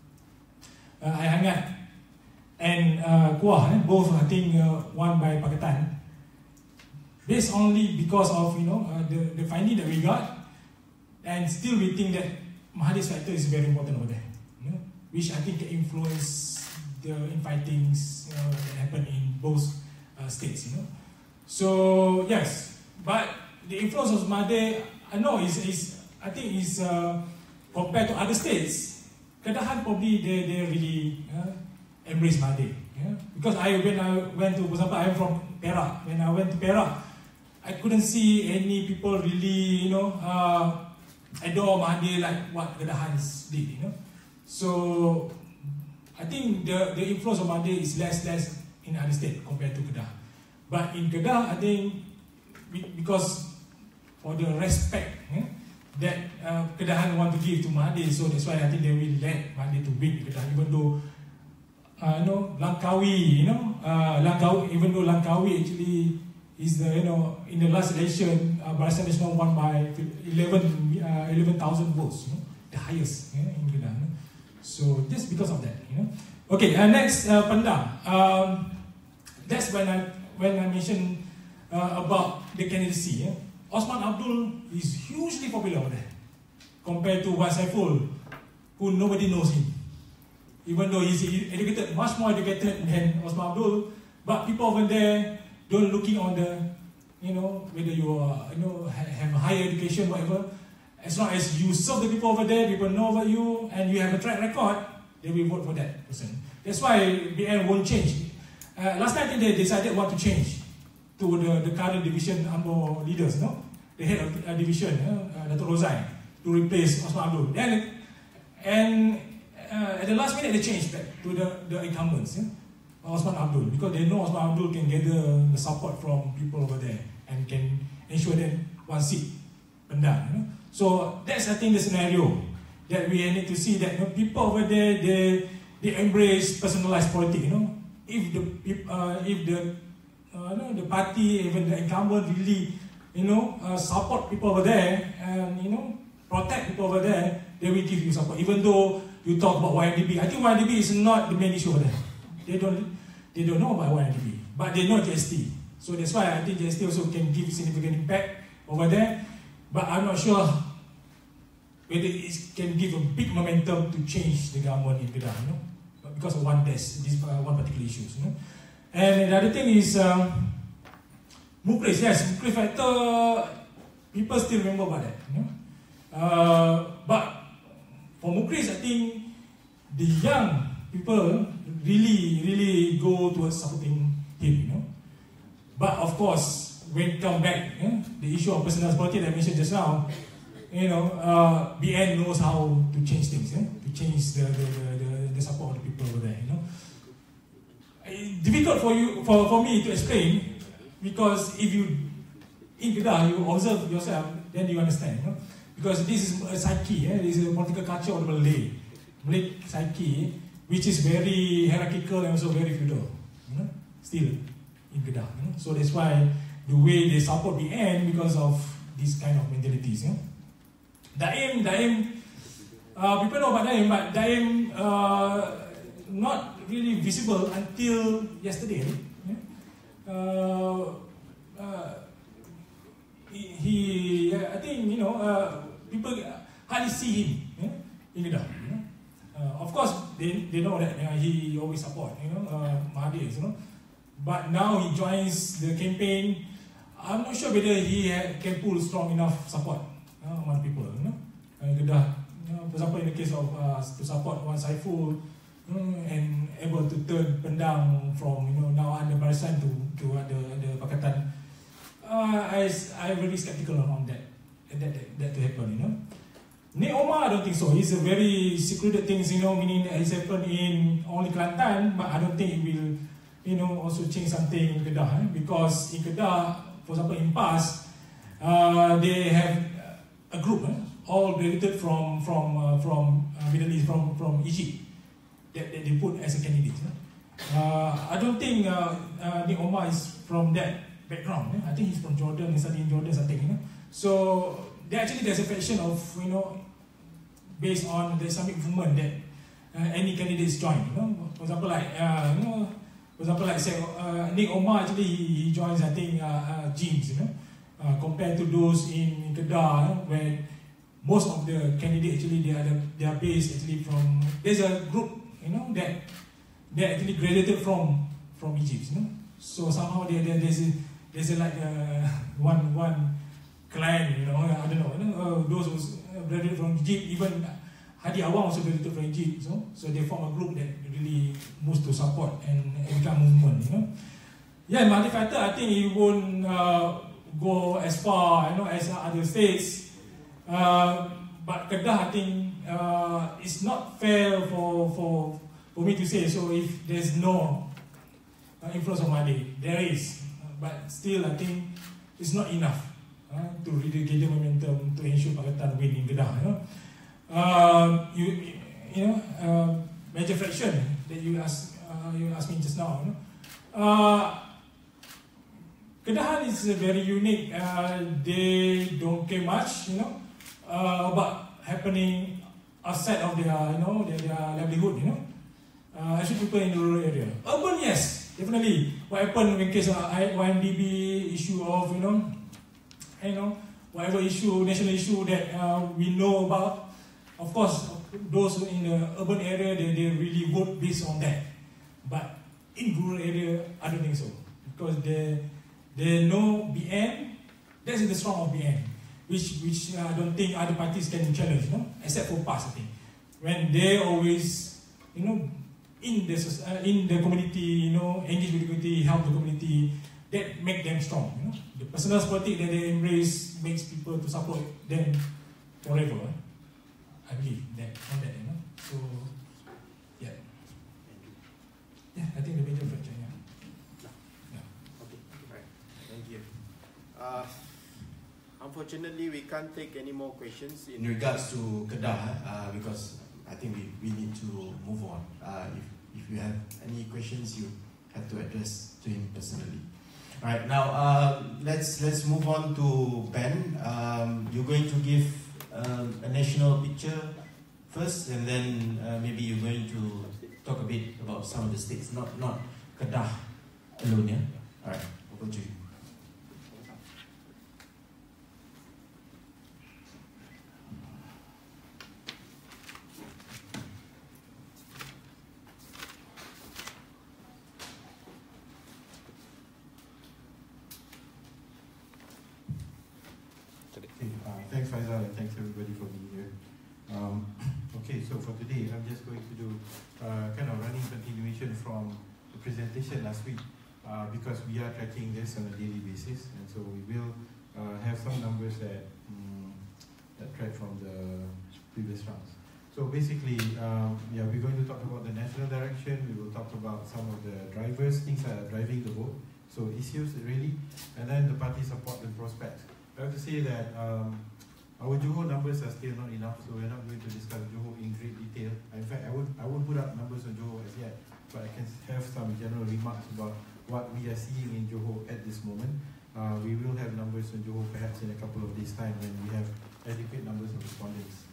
uh, Air Hangat and uh, Kuah, eh, both I think uh, won by Pakatan. Based only because of you know uh, the, the finding that we got, and still we think that Mahathir's factor is very important over there, you know, which I think can influence the infightings uh, that happen in both uh, states, you know. So yes, but the influence of Mahathir, I know is is I think is uh, compared to other states, Kedahan probably they they really uh, embrace Mahathir, yeah? Because I when I went to, for example, I'm from Perak. When I went to Perak, I couldn't see any people really, you know, uh, adore Mahathir like what Kedahans did, you know. So I think the the influence of Mahathir is less less in other states compared to Kedah. But in Kedah, I think because for the respect yeah, that uh, Kedahan want to give to Mahathir, so that's why I think they will let Mahathir to win Kedah, even though uh, you know Langkawi, you know, uh, Langkawi, even though Langkawi actually is the you know in the last election, uh, Barisan Nasional won by eleven thousand votes, you know, the highest yeah, in Kedah. You know? So just because of that, you know. Okay, uh, next uh, Pendang. Um, that's when I when I mentioned uh, about the candidacy. Yeah? Osman Abdul is hugely popular over there compared to Wan Saiful, who nobody knows him. Even though he's educated, much more educated than Osman Abdul, but people over there don't looking on the, you know, whether you are, you know, have a higher education, whatever. As long as you serve the people over there, people know about you, and you have a track record, they will vote for that person. That's why B N won't change. Uh, last time I think they decided what to change to the, the current division U M O leaders, no? The head of uh, division, uh, Dato' Rozai, to replace Osman Abdul. Then, and uh, at the last minute they changed back to the, the incumbents, yeah? Osman Abdul, because they know Osman Abdul can gather the support from people over there and can ensure that one seat Pendang, you know? So that's I think the scenario that we need to see, that you know, people over there they they embrace personalized politics. You know, if the uh, if the uh, you know, the party, even the incumbent really you know uh, support people over there and you know protect people over there, they will give you support. Even though you talk about Y N D B, I think Y N D B is not the main issue over there. They don't they don't know about Y N D B, but they know G S T. So that's why I think G S T also can give significant impact over there. But I'm not sure whether it can give a big momentum to change the government in Kedah, you know, because of one test, this uh, one particular issue, you know. And the other thing is um, Mukris, yes, Mukris factor, people still remember about that, you know. Uh, but for Mukris, I think the young people really, really go towards supporting him, you know. But of course, when it come back, yeah, the issue of personal politics that I mentioned just now, you know, uh, B N knows how to change things, yeah? To change the the, the, the support of the people over there, you know. It's difficult for you, for, for me to explain, because if you, in Kedah, you observe yourself, then you understand, you know. Because this is a psyche, yeah? This is a political culture of the Malay, Malay psyche, which is very hierarchical and also very feudal, you know, still in Kedah, you know. So that's why the way they support B N, because of this kind of mentalities, yeah. Daim, Daim, uh, people know about Daim, but Daim uh, not really visible until yesterday. Yeah? Uh, uh, he, he, I think, you know, uh, people hardly see him yeah? in Kedah. You know? uh, of course, they, they know that uh, he always support, you know, uh, Mahathir, you know. But now he joins the campaign. I'm not sure whether he can pull strong enough support uh, among people, you know. And Kedah, you know, for example, in the case of uh, to support Wan Saiful, you know, and able to turn Pendang from you know now under Barisan to to ada ada Pakatan, uh, I I'm very skeptical on that that that, that to happen, you know. Nik Omar, I don't think so. It's a very secluded things, you know, meaning that it's happened in only Kelantan, but I don't think it will, you know, also change something in Kedah, eh? Because in Kedah, for example, in past, uh, they have a group, eh? all related from from uh, from uh, Middle East, from from Egypt, that, that they put as a candidate. Eh? Uh, I don't think uh, uh, Nik Omar is from that background. Eh? I think he's from Jordan, he studied in Jordan, something. You know? So there actually there's a faction of, you know, based on the Islamic movement that uh, any candidates join, you know. For example, like, uh, you know, for example, like say, uh, Nick Omar actually he joins, I think, uh, uh, Jeans, you know, uh, compared to those in, in Kedah, you know, where most of the candidates actually they are the, they are based actually from, there's a group, you know, that they actually graduated from from Egypt, you know. So somehow there, there there's a, there's a, like a, one one clan, you know, I don't know, you know uh, those who graduated from Egypt, even Hadi Awang also graduated from Egypt, so so they form a group that really moves to support and, and become movement, you know. Yeah, Mahdi Factor, I think it won't uh, go as far, you know, as other states. Uh, but Kedah, I think uh, it's not fair for for for me to say. So if there's no uh, influence of Mahdi, there is, uh, but still I think it's not enough uh, to really gather momentum to ensure Pakatan win in Kedah. You know, uh, you you know uh, major fraction that you ask uh, you asked me just now. You know? uh, Kedah is very unique. Uh, they don't care much, you know. Uh, about happening outside of their, you know, their, their livelihood, you know. Uh, actually, people in the rural area. Urban, yes, definitely. What happened in case of Y M D B issue of, you know, you know, whatever issue, national issue that uh, we know about. Of course, those in the urban area, they, they really vote based on that. But in rural area, I don't think so, because they they know B N. That's the strong of B N. Which, which uh, I don't think other parties can challenge, you know, except for P A S, I think. When they always, you know, in the uh, in the community, you know, engage with the community, help the community, that make them strong, you know. The personal politics that they embrace makes people to support them forever. Eh? I believe that on that, you know. So, yeah, yeah, I think the major fracture, yeah. Yeah. Okay, right. Thank you. Uh, Unfortunately, we can't take any more questions. In regards to Kedah, uh, because I think we, we need to move on. Uh, if, if you have any questions, you have to address to him personally. All right, now uh, let's let's move on to Ben. Um, you're going to give um, a national picture first, and then uh, maybe you're going to talk a bit about some of the states, not not Kedah alone. Yeah. All right, over to you. Thanks, Faisal, and thanks everybody for being here. Um, okay, so for today, I'm just going to do uh, kind of running continuation from the presentation last week uh, because we are tracking this on a daily basis, and so we will uh, have some numbers that, um, that track from the previous rounds. So basically, um, yeah, we're going to talk about the national direction, we will talk about some of the drivers, things that are driving the vote, so issues really, and then the party support and prospects. I have to say that um, our Johor numbers are still not enough, so we're not going to discuss Johor in great detail. In fact, I won't, I won't put up numbers on Johor as yet, but I can have some general remarks about what we are seeing in Johor at this moment. Uh, we will have numbers on Johor perhaps in a couple of days' time when we have adequate numbers of respondents.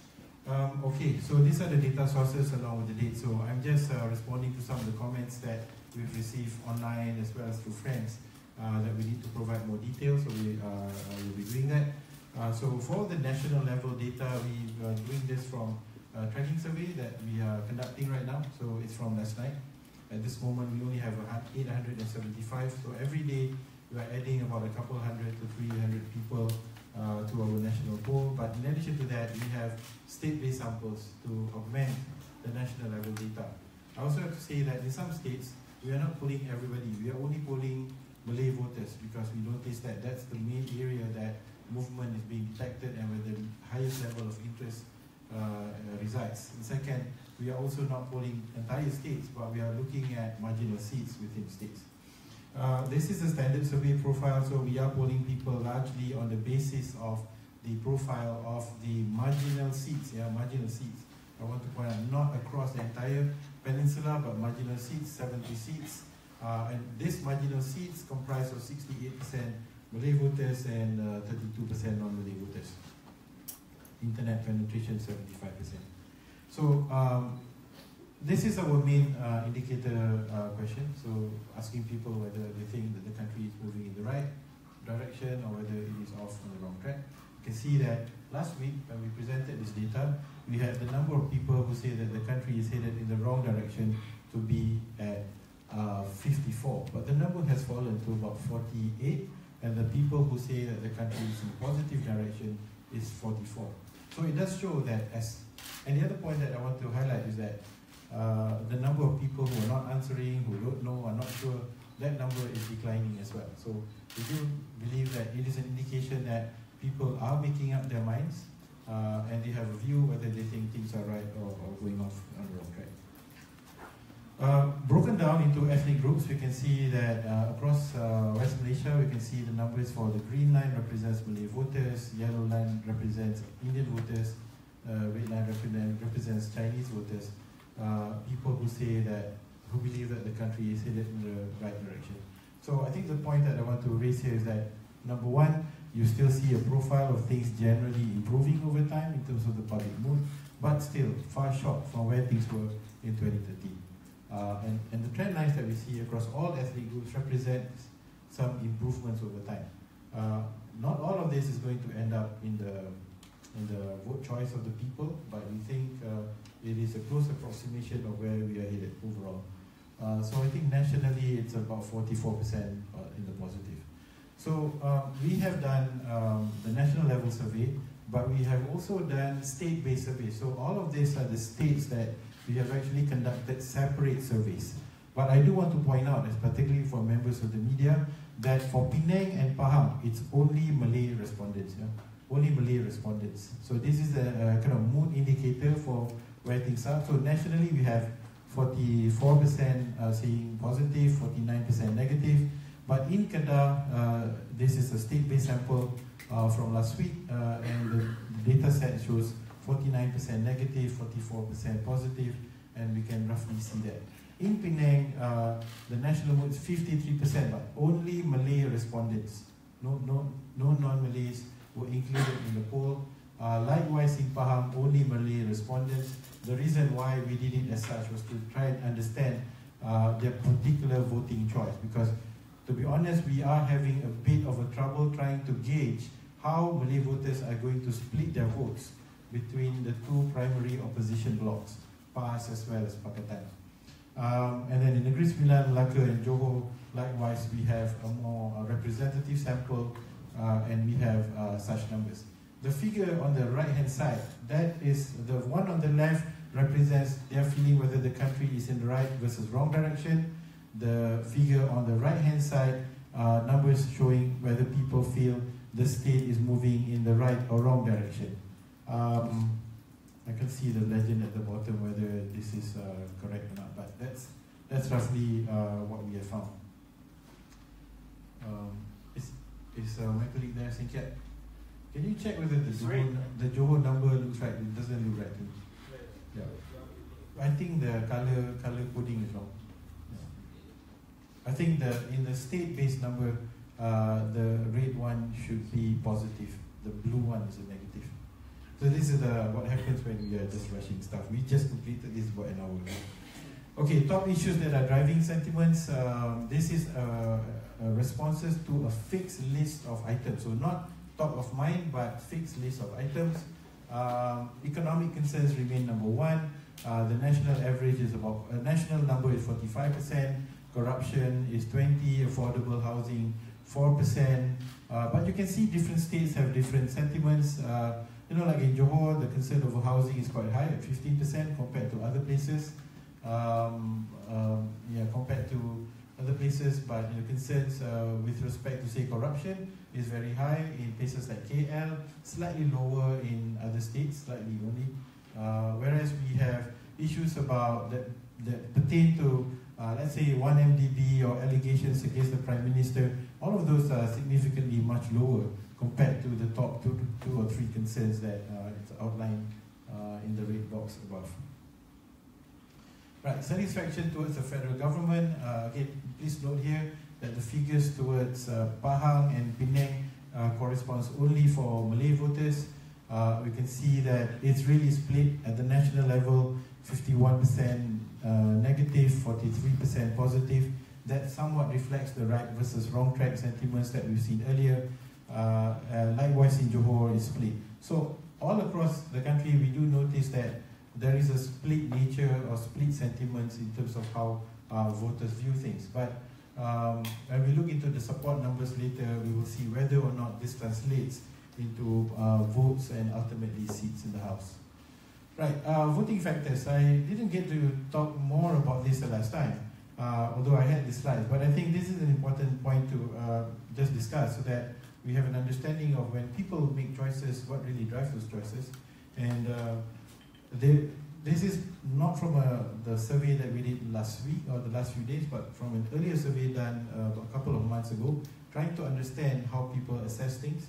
Um, okay, so these are the data sources along with the date. So I'm just uh, responding to some of the comments that we've received online as well as through friends. Uh, that we need to provide more details, so we uh, will be doing that. Uh, so for the national level data, we are doing this from a tracking survey that we are conducting right now. So it's from last night. At this moment, we only have eight hundred seventy-five. So every day, we are adding about a couple hundred to three hundred people uh, to our national poll. But in addition to that, we have state-based samples to augment the national level data. I also have to say that in some states, we are not polling everybody. We are only polling Malay voters because we noticed that that's the main area that movement is being detected and where the highest level of interest uh, uh, resides. And second, we are also not polling entire states, but we are looking at marginal seats within states. Uh, this is a standard survey profile, so we are polling people largely on the basis of the profile of the marginal seats, yeah, marginal seats. I want to point out, not across the entire peninsula, but marginal seats, seventy seats. Uh, and this marginal seats comprise of sixty-eight percent Malay voters and uh, thirty-two percent non-Malay voters. Internet penetration seventy-five percent. So um, this is our main uh, indicator uh, question. So asking people whether they think that the country is moving in the right direction or whether it is off on the wrong track. You can see that last week when we presented this data, we had the number of people who say that the country is headed in the wrong direction to be at uh, fifty-four, but the number has fallen to about forty-eight, and the people who say that the country is in a positive direction is forty-four. So it does show that as, and the other point that I want to highlight is that uh, the number of people who are not answering, who don't know, are not sure, that number is declining as well. So we do believe that it is an indication that people are making up their minds uh, and they have a view whether they think things are right or, or going off on the wrong track. Uh, broken down into ethnic groups, we can see that uh, across uh, West Malaysia, we can see the numbers for the green line represents Malay voters, yellow line represents Indian voters, uh, red line represent, represents Chinese voters, uh, people who say that, who believe that the country is headed in the right direction. So I think the point that I want to raise here is that, number one, you still see a profile of things generally improving over time in terms of the public mood, but still far short from where things were in twenty thirteen. Uh, and, and the trend lines that we see across all ethnic groups represent some improvements over time. Uh, not all of this is going to end up in the in the vote choice of the people, but we think uh, it is a close approximation of where we are headed overall. Uh, so I think nationally it's about forty-four percent uh, in the positive. So um, we have done um, the national level survey, but we have also done state-based surveys. So all of these are the states that we have actually conducted separate surveys. But I do want to point out, as particularly for members of the media, that for Penang and Pahang, it's only Malay respondents. Yeah? Only Malay respondents. So this is a, a kind of mood indicator for where things are. So nationally, we have forty-four percent uh, saying positive, forty-nine percent negative. But in Kedah, uh, this is a state-based sample uh, from last week, uh, and the, the data set shows forty-nine percent negative, forty-four percent positive, and we can roughly see that. In Penang, uh, the national mood is fifty-three percent, but only Malay respondents. No, no, no non-Malays were included in the poll. Uh, likewise, in Pahang, only Malay respondents. The reason why we did it as such was to try and understand uh, their particular voting choice, because to be honest, we are having a bit of a trouble trying to gauge how Malay voters are going to split their votes between the two primary opposition blocks, P A S as well as Pakatan. Um, and then in Negeri Sembilan, Melaka and Johor, likewise, we have a more uh, representative sample uh, and we have uh, such numbers. The figure on the right-hand side, that is the one on the left represents their feeling whether the country is in the right versus wrong direction. The figure on the right-hand side, uh, numbers showing whether people feel the state is moving in the right or wrong direction. Um, I can see the legend at the bottom whether this is uh, correct or not, but that's that's roughly uh, what we have found. Um, is is uh, my colleague there, Sinkiat? Can you check whether the Johor, the Johor number looks right? It doesn't look right to me. Yeah. I think the color color coding is wrong. Yeah. I think the in the state-based number, uh, the red one should be positive. The blue one is a negative. So this is the, what happens when we are just rushing stuff. We just completed this about an hour ago. Okay, top issues that are driving sentiments. Um, this is uh, uh, responses to a fixed list of items. So not top of mind, but fixed list of items. Um, economic concerns remain number one. Uh, the national average is about, uh, national number is forty-five percent. Corruption is twenty. Affordable housing four percent. Uh, but you can see different states have different sentiments. Uh, You know, like in Johor, the concern over housing is quite high at fifteen percent compared to other places. Um, um, yeah, compared to other places, but you know, concerns uh, with respect to, say, corruption is very high in places like K L, slightly lower in other states, slightly only. Uh, whereas we have issues about that, that pertain to, uh, let's say, one M D B or allegations against the Prime Minister. All of those are significantly much lower compared to the top two, two or three concerns that uh, it's outlined uh, in the red box above. Right, satisfaction towards the federal government. Uh, again, please note here that the figures towards uh, Pahang and Penang uh, corresponds only for Malay voters. Uh, we can see that it's really split at the national level, fifty-one percent uh, negative, forty-three percent positive. That somewhat reflects the right versus wrong track sentiments that we've seen earlier. Uh, uh, likewise in Johor is split. So all across the country we do notice that there is a split nature or split sentiments in terms of how uh, voters view things. But um, when we look into the support numbers later, we will see whether or not this translates into uh, votes and ultimately seats in the House. Right, uh, voting factors. I didn't get to talk more about this the last time, uh, although I had the slides, but I think this is an important point to uh, just discuss so that we have an understanding of when people make choices, what really drives those choices. And uh, they, this is not from a, the survey that we did last week or the last few days, but from an earlier survey done uh, a couple of months ago, trying to understand how people assess things.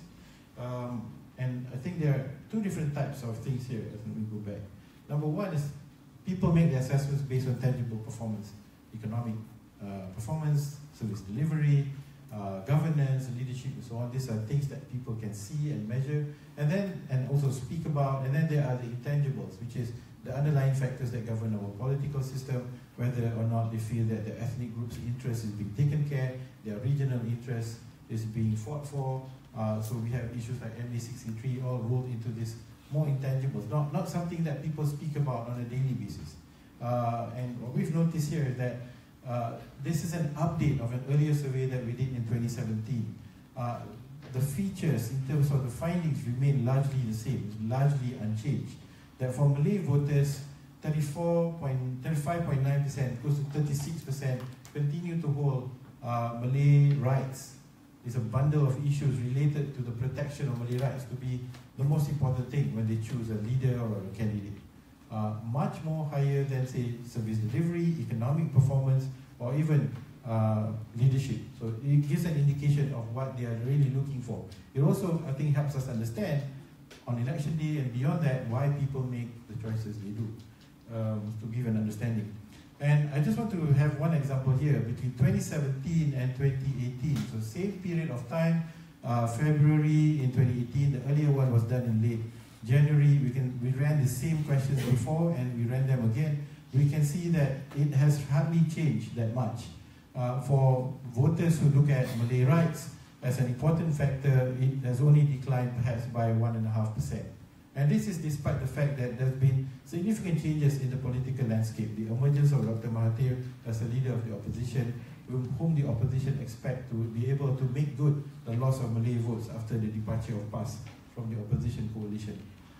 Um, and I think there are two different types of things here as we go back. Number one is people make their assessments based on tangible performance, economic uh, performance, service delivery, uh, governance, leadership, and so on. These are things that people can see and measure, and then and also speak about. And then there are the intangibles, which is the underlying factors that govern our political system, whether or not they feel that the ethnic group's interest is being taken care, their regional interest is being fought for. Uh, so we have issues like M A sixty-three all rolled into this more intangibles, not, not something that people speak about on a daily basis. Uh, and what we've noticed here is that uh, this is an update of an earlier survey that we did in twenty seventeen. Uh, the features in terms of the findings remain largely the same, largely unchanged. That for Malay voters, thirty-four point, thirty-five point nine percent, close to thirty-six percent continue to hold uh, Malay rights. It's a bundle of issues related to the protection of Malay rights to be the most important thing when they choose a leader or a candidate. Uh, much more higher than, say, service delivery, economic performance, or even uh, leadership. So it gives an indication of what they are really looking for. It also, I think, helps us understand on election day and beyond that why people make the choices they do, um, to give an understanding. And I just want to have one example here between twenty seventeen and twenty eighteen. So same period of time, uh, February in twenty eighteen, the earlier one was done in late January. We can we ran the same questions before and we ran them again. We can see that it has hardly changed that much. Uh, for voters who look at Malay rights as an important factor, it has only declined perhaps by one and a half percent. And this is despite the fact that there's been significant changes in the political landscape. The emergence of Doctor Mahathir as a leader of the opposition, whom the opposition expect to be able to make good the loss of Malay votes after the departure of PAS from the opposition coalition.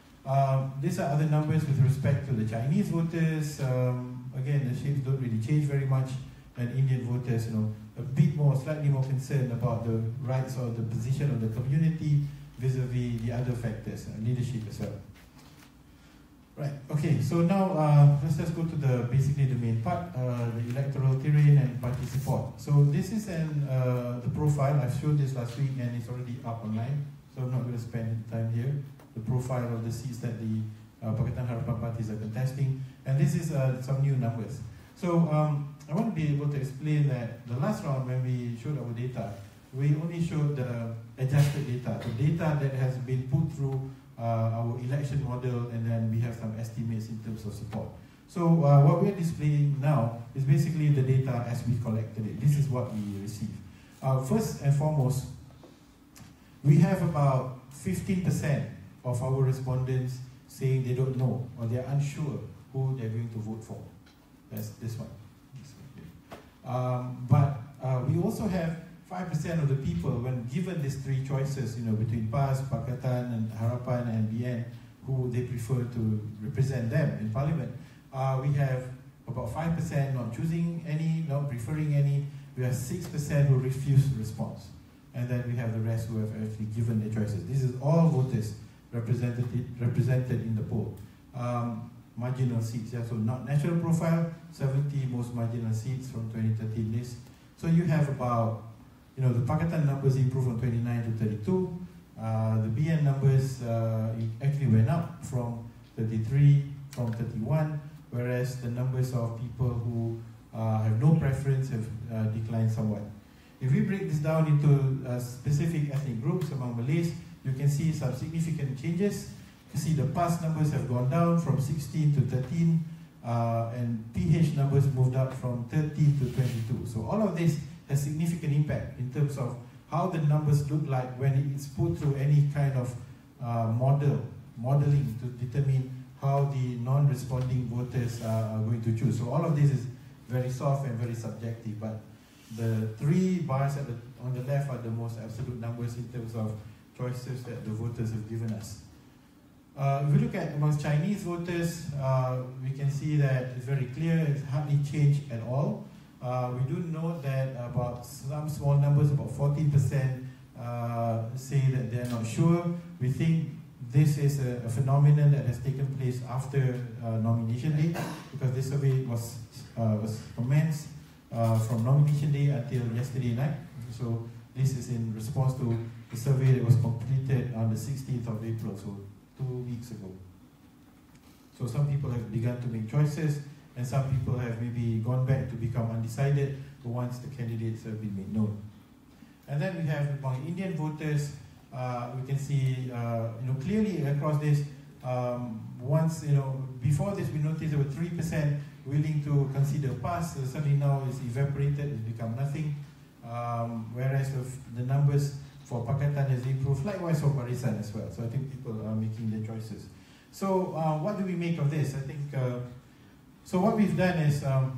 Um, these are other numbers with respect to the Chinese voters. Um, again, the shapes don't really change very much. And Indian voters, you know, a bit more, slightly more concerned about the rights or the position of the community vis-a-vis the other factors, uh, leadership as well. Right, okay, so now uh, let's just go to the basically the main part, uh, the electoral terrain and party support. So this is an, uh, the profile. I've showed this last week and it's already up online, so I'm not going to spend time here. The profile of the seats that the uh, Pakatan Harapan parties are contesting, and this is uh, some new numbers. So um, I want to be able to explain that the last round when we showed our data, we only showed the adjusted data, the data that has been put through uh, our election model, and then we have some estimates in terms of support. So uh, what we're displaying now is basically the data as we collected it. This is what we received. Uh, first and foremost, we have about fifteen percent of our respondents saying they don't know or they're unsure who they're going to vote for. That's this one. This one. Um, but uh, we also have five percent of the people, when given these three choices, you know, between PAS, Pakatan, and Harapan, and B N, who they prefer to represent them in Parliament, uh, we have about five percent not choosing any, not preferring any. We have six percent who refuse response. And then we have the rest who have actually given their choices. This is all voters represented, represented in the poll. Um, marginal seats, yeah, so not national profile, seventy most marginal seats from twenty thirteen list. So you have about, you know, the Pakatan numbers improved from twenty-nine to thirty-two. Uh, the B N numbers uh, actually went up from thirty-three, from thirty-one, whereas the numbers of people who uh, have no preference have uh, declined somewhat. if we break this down into uh, specific ethnic groups among Malays, you can see some significant changes. You see the PAS numbers have gone down from sixteen to thirteen, uh, and P H numbers moved up from thirteen to twenty-two. So all of this has significant impact in terms of how the numbers look like when it's put through any kind of uh, model, modeling to determine how the non-responding voters uh, are going to choose. So all of this is very soft and very subjective, but the three bars at the, on the left are the most absolute numbers in terms of choices that the voters have given us. Uh, if we look at amongst Chinese voters, uh, we can see that it's very clear, it's hardly changed at all. Uh, we do note that about some small numbers, about fourteen percent, uh, say that they're not sure. We think this is a, a phenomenon that has taken place after uh, nomination day, because this survey was, uh, was commenced uh, from nomination day until yesterday night. So this is in response to the survey that was completed on the sixteenth of April, so two weeks ago. So some people have begun to make choices, and some people have maybe gone back to become undecided once the candidates have been made known. And then we have among Indian voters, uh, we can see uh, you know, clearly across this, um, once, you know, before this we noticed there were three percent willing to consider PAS, so suddenly now it's evaporated, it's become nothing, um, whereas the numbers for Pakatan has improved, likewise for Barisan as well. So I think people are making their choices. So uh, what do we make of this? I think, uh, so what we've done is, um,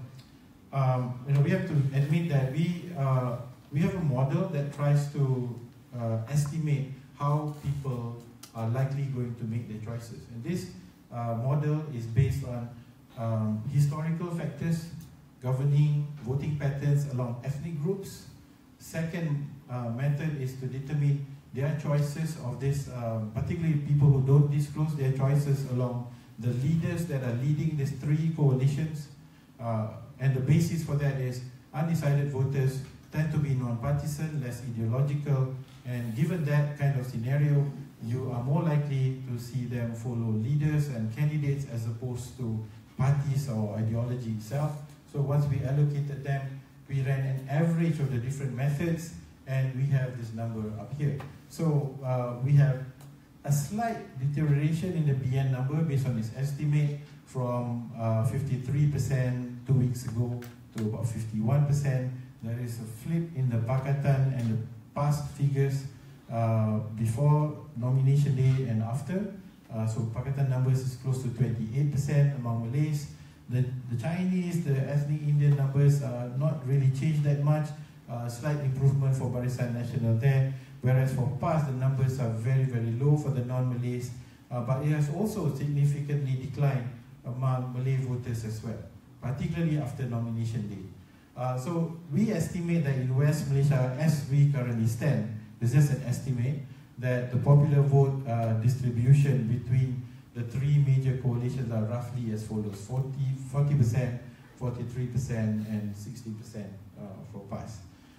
um, you know, we have to admit that we, uh, we have a model that tries to uh, estimate how people are likely going to make their choices. And this uh, model is based on um, historical factors governing voting patterns along ethnic groups. Second uh, method is to determine their choices of this, um, particularly people who don't disclose their choices along the leaders that are leading these three coalitions. Uh, and the basis for that is undecided voters tend to be non-partisan, less ideological, and given that kind of scenario, you are more likely to see them follow leaders and candidates as opposed to parties or ideology itself. So once we allocated them, we ran an average of the different methods, and we have this number up here. So uh, we have a slight deterioration in the B N number based on this estimate from uh, fifty-three percent two weeks ago to about fifty-one percent. There is a flip in the Pakatan and the past figures uh, before nomination day and after. Uh, so Pakatan numbers is close to twenty-eight percent among Malays. The, the Chinese, the ethnic Indian numbers are not really changed that much. Uh, slight improvement for Barisan Nasional there. Whereas for PAS, the numbers are very, very low for the non-Malays. Uh, but it has also significantly declined among Malay voters as well, particularly after nomination day. Uh, so we estimate that in West Malaysia, as we currently stand, this is an estimate, that the popular vote uh, distribution between the three major coalitions are roughly as follows: forty percent, forty-three percent, and sixty percent uh, for PAS.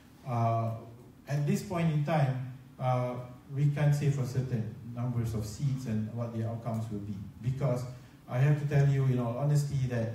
Uh, at this point in time, uh, we can't say for certain numbers of seats and what the outcomes will be, because I have to tell you, in all honesty, that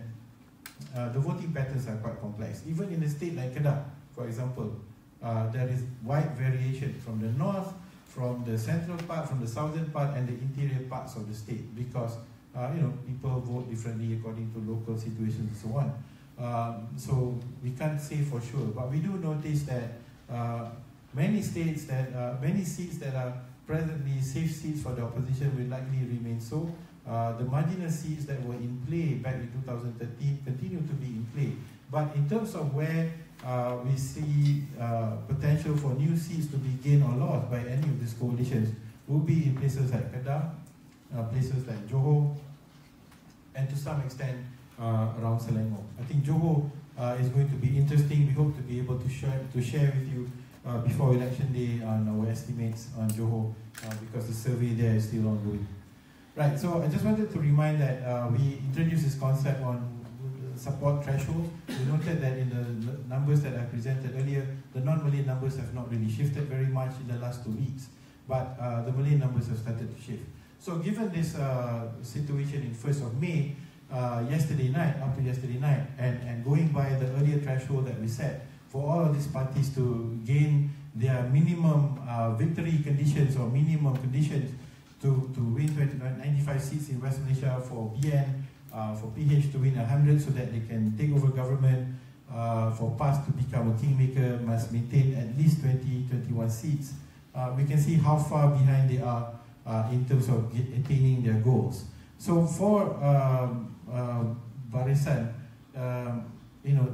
uh, the voting patterns are quite complex. Even in a state like Kedah, for example, uh, there is wide variation from the north, from the central part, from the southern part, and the interior parts of the state, because uh, you know, people vote differently according to local situations and so on. Um, so we can't say for sure, but we do notice that uh, many states that uh, many seats that are presently safe seats for the opposition will likely remain so. Uh, the marginal seats that were in play back in two thousand thirteen continue to be in play. But in terms of where uh, we see uh, potential for new seats to be gained or lost by any of these coalitions will be in places like Kedah, uh, places like Johor, and to some extent uh, around Selangor. I think Johor uh, is going to be interesting. We hope to be able to share, to share with you uh, before election day on our estimates on Johor, uh, because the survey there is still ongoing. Right, so I just wanted to remind that uh, we introduced this concept on support threshold. We noted that in the numbers that I presented earlier, the non-Malay numbers have not really shifted very much in the last two weeks, but uh, the Malay numbers have started to shift. So given this uh, situation in first of May, uh, yesterday night, up to yesterday night, and, and going by the earlier threshold that we set for all of these parties to gain their minimum uh, victory conditions or minimum conditions to, to win ninety-five seats in West Malaysia, for B N, uh, for P H to win one hundred so that they can take over government, uh, for PAS to become a kingmaker must maintain at least twenty, twenty-one seats. Uh, we can see how far behind they are uh, in terms of get, attaining their goals. So for um, uh, Barisan, um, you know,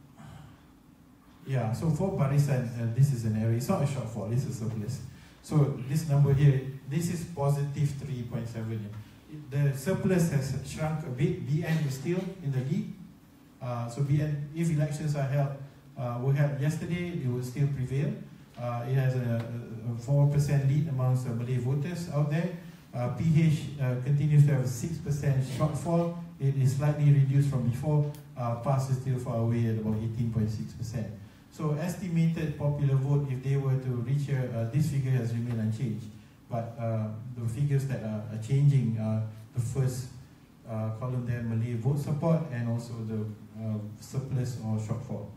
yeah, so for Barisan, uh, this is an area, it's not a shortfall, it's a surplus. So this number here, this is positive three point seven. The surplus has shrunk a bit. B N is still in the lead. Uh, so B N, if elections are held, uh, were held yesterday, it will still prevail. Uh, it has a, a four percent lead amongst the Malay voters out there. Uh, P H uh, continues to have a six percent shortfall. It is slightly reduced from before. Uh, PAS is still far away at about eighteen point six percent. So estimated popular vote, if they were to reach here, uh, this figure has remained unchanged. But uh, the figures that are, are changing are the first uh, column there, Malay vote support, and also the uh, surplus or shortfall.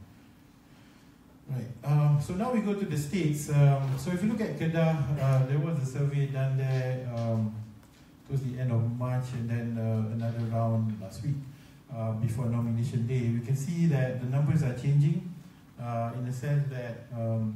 Right. Um, so now we go to the states. Um, so if you look at Kedah, uh, there was a survey done there um, towards the end of March, and then uh, another round last week uh, before nomination day. We can see that the numbers are changing uh, in the sense that um,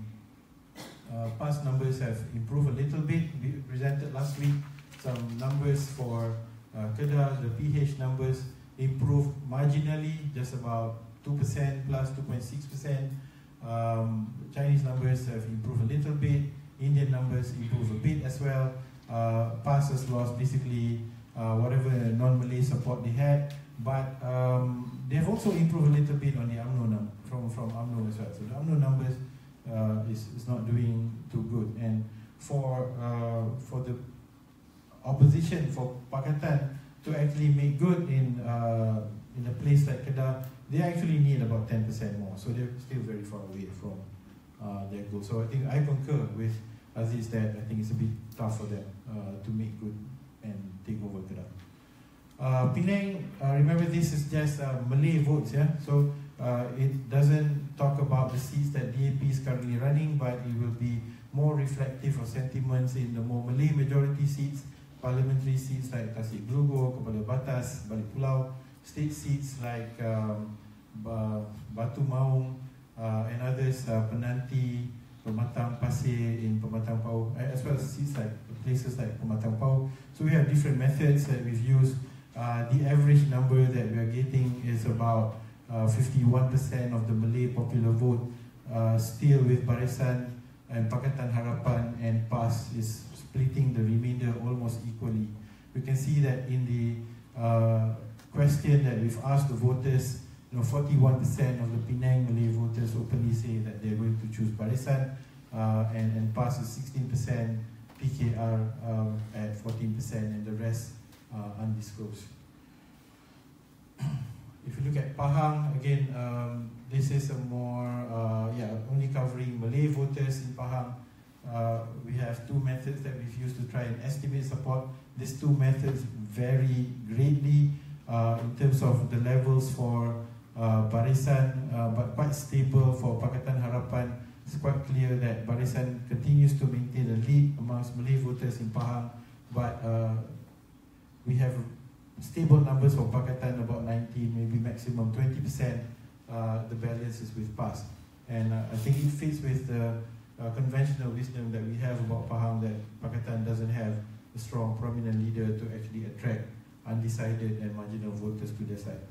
uh, past numbers have improved a little bit. We presented last week some numbers for uh, Kedah. The P H numbers improved marginally, just about two percent plus two point six percent. Um, Chinese numbers have improved a little bit. Indian numbers improved a bit as well. Uh, PAS has lost basically uh, whatever non-Malay support they had, but um, they've also improved a little bit on the U M N O num from from U M N O as well. So the U M N O numbers uh, is is not doing too good. And for uh, for the opposition, for Pakatan to actually make good in uh, in a place like Kedah, they actually need about ten percent more, so they're still very far away from uh, their goal. So I think I concur with Aziz that I think it's a bit tough for them uh, to make good and take over Kedah. Uh, Penang, uh, remember this is just uh, Malay votes, yeah? So uh, it doesn't talk about the seats that D A P is currently running, but it will be more reflective of sentiments in the more Malay majority seats, parliamentary seats like Tasik Glogor, Kepala Batas, Balik Pulau, state seats like um, Batu Maung uh, and others, uh, Penanti, Pematang Pasir in Pematang Pau, as well as seats like places like Pematang Pau. So we have different methods that we've used. Uh, the average number that we are getting is about uh, fifty-one percent of the Malay popular vote, uh, still with Barisan and Pakatan Harapan, and PAS is splitting the remainder almost equally. We can see that in the uh, question that we've asked the voters, you know, forty-one percent of the Penang Malay voters openly say that they're going to choose Barisan, uh, and, and PAS is sixteen percent, P K R um, at fourteen percent, and the rest uh, undisclosed. If you look at Pahang, again, um, this is a more, uh, yeah, only covering Malay voters in Pahang. Uh, we have two methods that we've used to try and estimate support. These two methods vary greatly uh, in terms of the levels for uh, Barisan, uh, but quite stable for Pakatan Harapan. It's quite clear that Barisan continues to maintain a lead amongst Malay voters in Pahang, but uh, we have stable numbers for Pakatan, about nineteen, maybe maximum twenty percent. Uh, the balance is with PAS. And uh, I think it fits with the uh, conventional wisdom that we have about Pahang, that Pakatan doesn't have a strong, prominent leader to actually attract undecided and marginal voters to their side.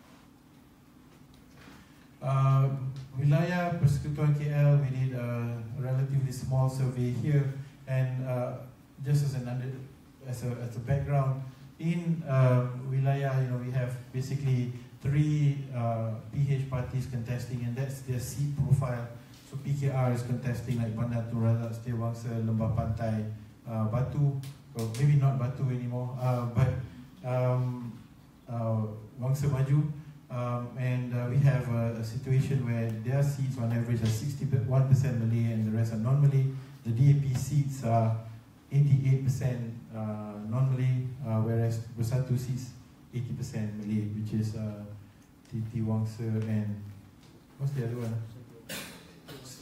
Uh, Wilayah Persekutuan K L, we did a relatively small survey here, and uh, just as an under, as a as a background, in uh, Wilayah, you know, we have basically three uh, P H parties contesting, and that's their seat profile. So P K R is contesting like Bandar Tun Razak, Setiawangsa, Lembah Pantai, uh, Batu, or maybe not Batu anymore, uh, but um, uh, Wangsa Maju. Um, and uh, we have a, a situation where their seats on average are sixty-one percent Malay and the rest are non-Malay. The D A P seats are eighty-eight percent uh, non-Malay, uh, whereas Bersatu seats eighty percent Malay, which is uh, T T Wangsa and what's the other one?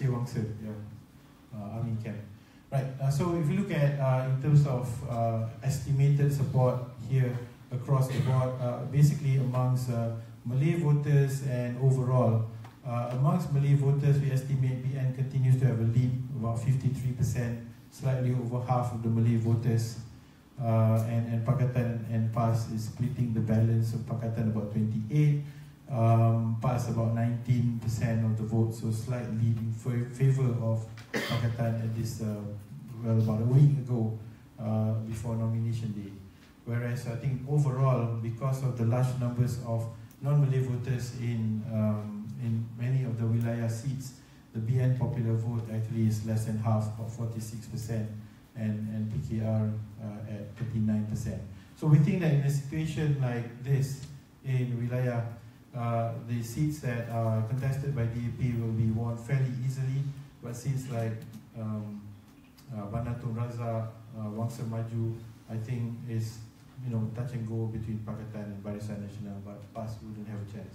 Aceh Wangsa, yeah, uh, army camp. Right, uh, so if you look at uh, in terms of uh, estimated support here across the board, uh, basically amongst uh, Malay voters and overall, uh, amongst Malay voters, we estimate B N continues to have a lead, about fifty-three percent, slightly over half of the Malay voters, uh, and, and Pakatan and PAS is splitting the balance of Pakatan about twenty-eight, um, PAS about nineteen percent of the vote, so slight lead in favor of Pakatan at this, uh, well, about a week ago, uh, before nomination day. Whereas I think overall, because of the large numbers of non-Malay voters in um, in many of the wilayah seats, the B N popular vote actually is less than half, about forty-six percent, and, and P K R uh, at thirty-nine percent. So we think that in a situation like this in wilayah, uh, the seats that are contested by D A P will be won fairly easily, but seats like um, uh, Bandar Tun Razak, uh, Wangsa Maju, I think is, you know, touch and go between Pakatan and Barisan Nasional, but PAS wouldn't have a chance.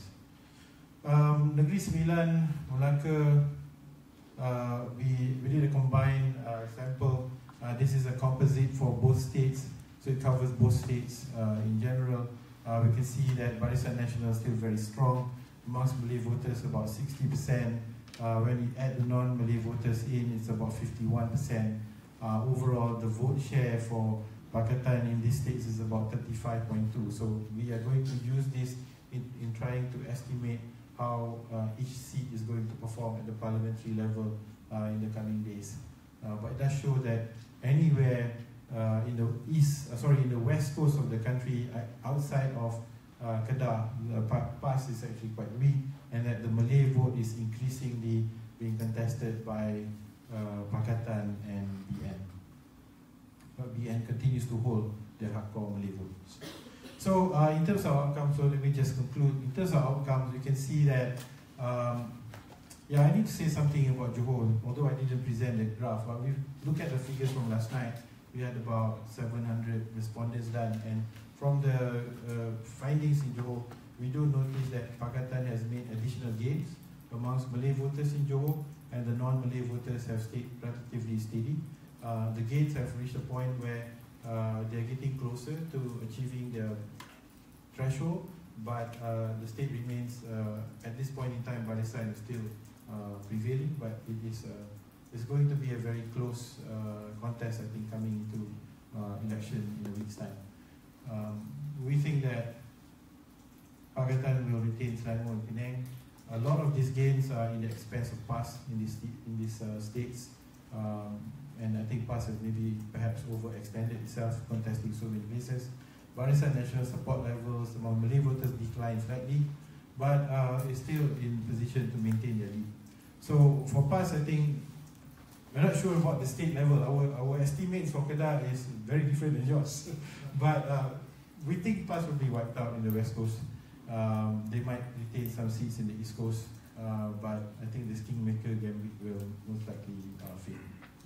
Um, Negeri Sembilan, Melaka, uh, we, we did a combined uh, sample. Uh, this is a composite for both states, so it covers both states uh, in general. Uh, we can see that Barisan Nasional is still very strong. Amongst Malay voters, about sixty percent. Uh, when you add the non-Malay voters in, it's about fifty-one percent. Uh, overall, the vote share for Pakatan in these states is about thirty-five point two. So we are going to use this in, in trying to estimate how uh, each seat is going to perform at the parliamentary level uh, in the coming days. Uh, but it does show that anywhere uh, in the east, uh, sorry, in the west coast of the country, uh, outside of uh, Kedah, the PAS is actually quite weak, and that the Malay vote is increasingly being contested by uh, Pakatan and B N. But B N continues to hold their hardcore Malay votes. So uh, in terms of outcomes, so let me just conclude. In terms of outcomes, we can see that, um, yeah, I need to say something about Johor, although I didn't present the graph. But we look at the figures from last night. We had about seven hundred respondents done, and from the uh, findings in Johor, we do notice that Pakatan has made additional gains amongst Malay voters in Johor, and the non-Malay voters have stayed relatively steady. Uh, the gains have reached a point where uh, they're getting closer to achieving their threshold, but uh, the state remains, uh, at this point in time, Barisan is still uh, prevailing, but it is uh, it's going to be a very close uh, contest, I think, coming into uh, election in a week's time. Um, we think that Pakatan will retain Selangor and Penang. A lot of these gains are in the expense of PAS in these in these uh, states. Um, and I think PAS has maybe perhaps overextended itself, contesting so many places. Barisan Nasional support levels among Malay voters decline slightly, but uh, is still in position to maintain their lead. So for PAS, I think, we're not sure about the state level. Our, our estimates for Kedah is very different than yours. But uh, we think PAS will be wiped out in the West Coast. Um, they might retain some seats in the East Coast, uh, but I think this Kingmaker gambit will most likely uh, fail.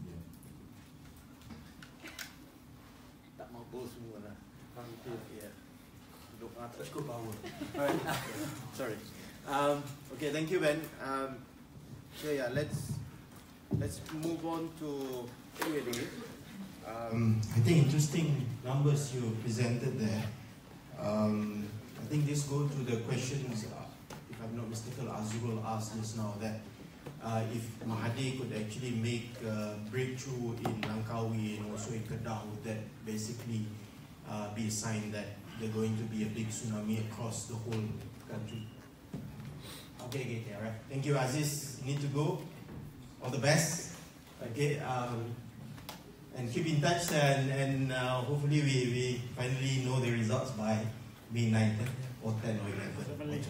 Go semua lah. Yeah. Doa tak cukup power. Alright. Sorry. Um, okay, thank you, Ben. Um, so yeah, let's let's move on to Q and A. Um, I think interesting numbers you presented there. Um, I think this goes to the questions, uh, if I'm not mistaken, Azrul asked just now, that uh, if Mahathir could actually make a breakthrough in Langkawi and also in Kedah, would that basically uh, be a sign that there's going to be a big tsunami across the whole country? Okay, okay, okay, all right. Thank you, Aziz. You need to go. All the best. Okay, um, and keep in touch, and, and uh, hopefully we, we finally know the results by May ninth or ten or eleven.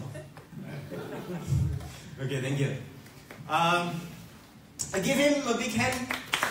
Okay, thank you. Um, I give him a big hand.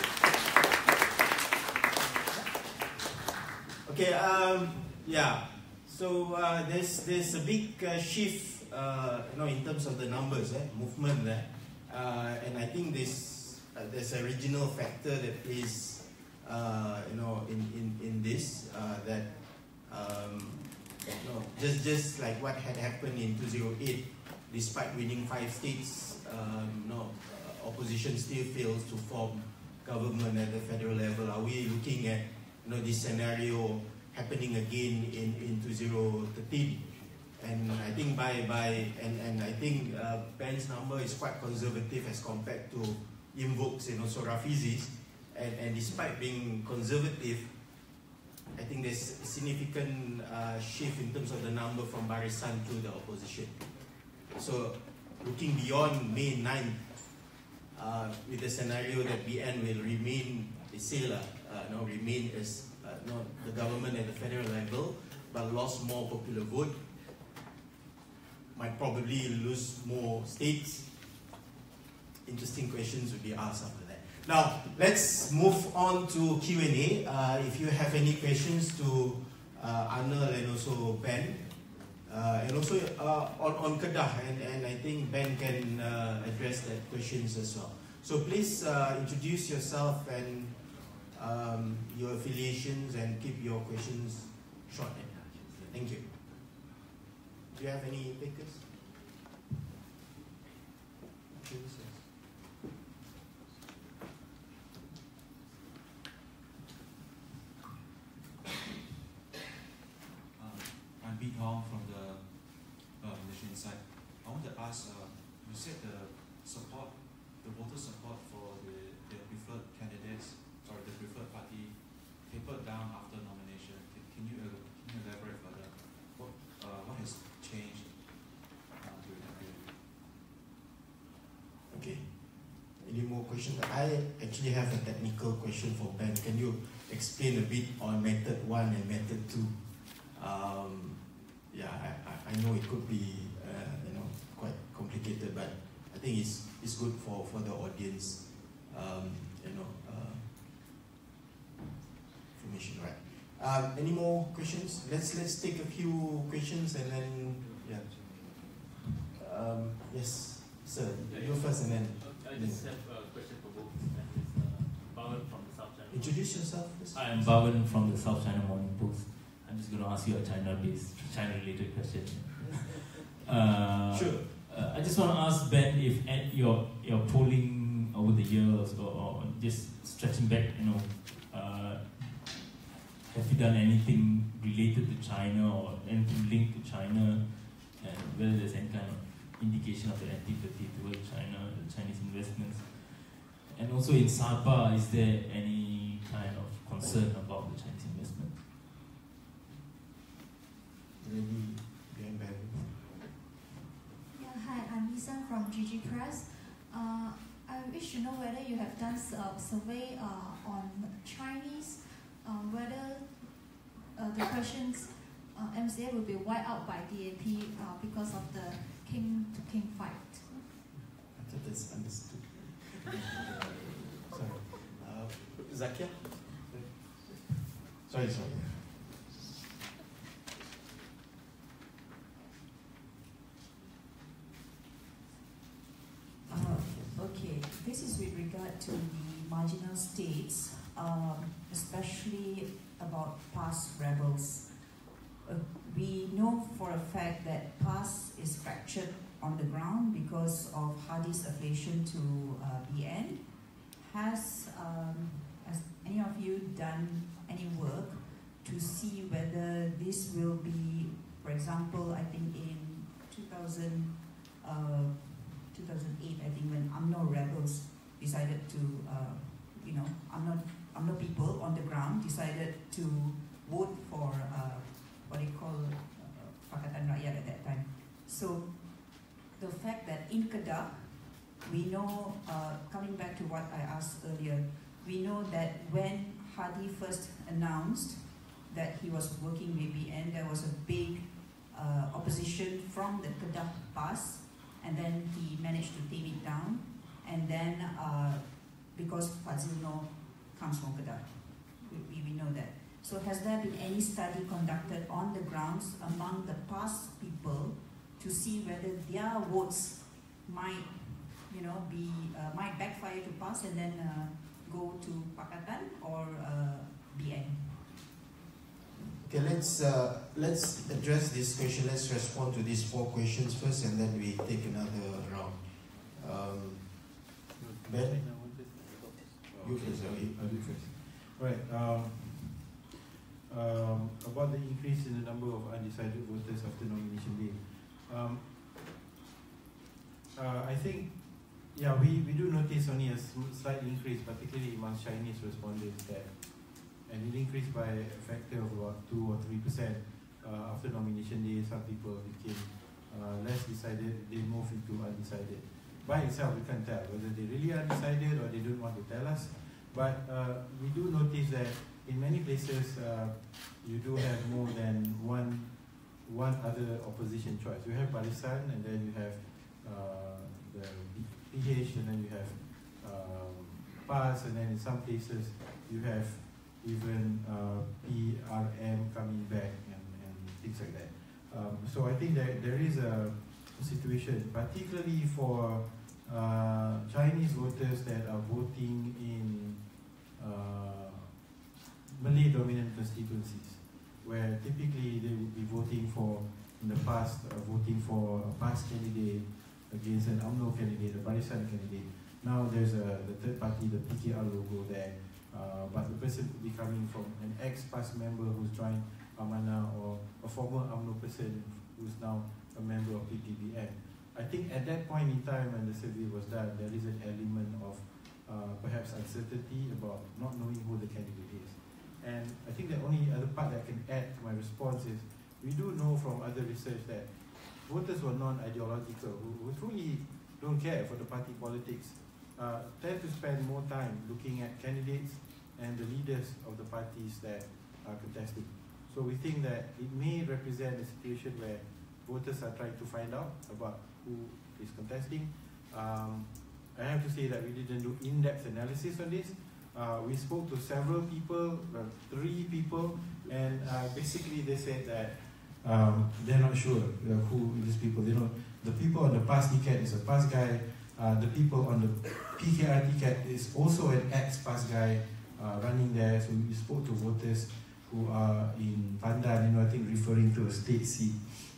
Okay, um, yeah. So uh, there's there's a big uh, shift, uh, you know, in terms of the numbers, eh, movement there, uh, and I think this uh, there's a regional factor that plays, uh, you know, in in in this uh, that. Um, No, just just like what had happened in two thousand eight, despite winning five states, um, no, opposition still fails to form government at the federal level, are we looking at, you know, this scenario happening again in, in two thousand thirteen? And I think by, by and, and I think uh, Ben's number is quite conservative as compared to Invok's and also Rafizi's. And, and despite being conservative, I think there's a significant uh, shift in terms of the number from Barisan to the opposition. So looking beyond May ninth, uh, with the scenario that B N will remain, they say, uh, no, remain as uh, not the government at the federal level, but lost more popular vote, might probably lose more states. Interesting questions will be asked after that. Now, let's move on to Q and A. Uh, if you have any questions to uh, Arnold and also Ben, uh, and also uh, on, on Kedah, and, and I think Ben can uh, address that questions as well. So please uh, introduce yourself and um, your affiliations and keep your questions short. Thank you. Do you have any takers? I'm Bee Hong from the uh, Malaysian side. I want to ask, uh, you said the support, the voter support for the, the preferred candidates, or the preferred party, tapered down after nomination. Can, can you uh, can you elaborate further? What uh, what has changed uh, during that period? Okay. Any more questions? I actually have a technical question for Ben. Can you explain a bit on method one and method two? Um, yeah, I, I know it could be uh, you know, quite complicated, but I think it's it's good for, for the audience. Um, you know, uh, information, right? Um, any more questions? Let's let's take a few questions and then yeah. Um, yes, sir. You go first and then. I just have a question for both. And it's uh, Bawan from the South China. Introduce yourself, please. I am Bawan from the South China Morning Post. I'm just going to ask you a China-based, China-related question. Uh, sure. Uh, I just want to ask Ben if at your your polling over the years, or, or just stretching back, you know, uh, have you done anything related to China or anything linked to China, and whether there's any kind of indication of the antipathy towards China, the Chinese investments, and also in Sabah, is there any kind of concern about the Chinese investment? Maybe behind Ben. Yeah, hi, I'm Lisan from G G Press. Uh, I wish to know whether you have done a survey uh, on Chinese, um, whether uh, the questions uh, M C A will be wiped out by D A P uh, because of the king to king fight. I thought that's understood. Sorry. Uh, Zakia? Sorry, sorry. Uh, okay, this is with regard to the marginal states, um, especially about PAS rebels. Uh, we know for a fact that PAS is fractured on the ground because of Hadi's affiliation to uh, B N. Has, um, has any of you done any work to see whether this will be, for example, I think in two thousand, uh, two thousand eight, I think, when UMNO rebels decided to, uh, you know, UMNO, UMNO people on the ground decided to vote for uh, what they call uh, Pakatan Rakyat at that time. So the fact that in Kedah, we know, uh, coming back to what I asked earlier, we know that when Hadi first announced that he was working with B N, there was a big uh, opposition from the Kedah PAS, and then he managed to tame it down. And then, uh, because Fadzil Noor comes from Kedah, we, we know that. So has there been any study conducted on the grounds among the PAS people to see whether their votes might, you know, be uh, might backfire to PAS and then uh, go to Pakatan or uh, B N? Okay, let's uh, let's address this question. Let's respond to these four questions first, and then we take another round. Um, Ben? You first, okay. I'll do it first. Right. Um, um, about the increase in the number of undecided voters after nomination day. Um, uh, I think, yeah, we, we do notice only a slight increase, particularly among Chinese respondents, that, and it increased by a factor of about two or three percent uh, after nomination day. Some people became uh, less decided; they moved into undecided. By itself, we can't tell whether they really are undecided or they don't want to tell us. But uh, we do notice that in many places, uh, you do have more than one one other opposition choice. You have Barisan, and then you have uh, the P H, and then you have um, P A S, and then in some places you have even uh, P R M coming back and, and things like that. Um, so I think that there is a situation, particularly for uh, Chinese voters that are voting in uh, Malay dominant constituencies, where typically they would be voting for, in the past, uh, voting for a P A S candidate against an U M N O candidate, a Barisan candidate. Now there's a, the third party, the P K R logo there, uh, but the person could be coming from an ex-P A S member who's joined Amanah, or a former U M N O person who's now a member of P T B N. I think at that point in time when the survey was done, there is an element of uh, perhaps uncertainty about not knowing who the candidate is. And I think the only other part that I can add to my response is, we do know from other research that voters who are non-ideological, who, who truly don't care for the party politics, uh, tend to spend more time looking at candidates and the leaders of the parties that are contesting. So we think that it may represent a situation where voters are trying to find out about who is contesting. Um, I have to say that we didn't do in-depth analysis on this. Uh, we spoke to several people, uh, three people, and uh, basically they said that um, they're not sure uh, who these people. They know the people on the P A S ticket is a P A S guy. Uh, the people on the P K R ticket is also an ex-P A S guy uh, running there. So we spoke to voters who are in Pandan, you know, I think referring to a state seat.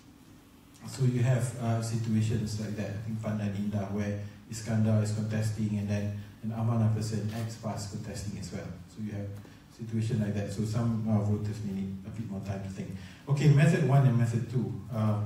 So you have uh, situations like that. I think Pandan Indah, where Iskandar is contesting, and then an Amanah person, ex-P A S contesting as well. So you have situation like that. So some uh, voters may need a bit more time to think. Okay, method one and method two. Uh,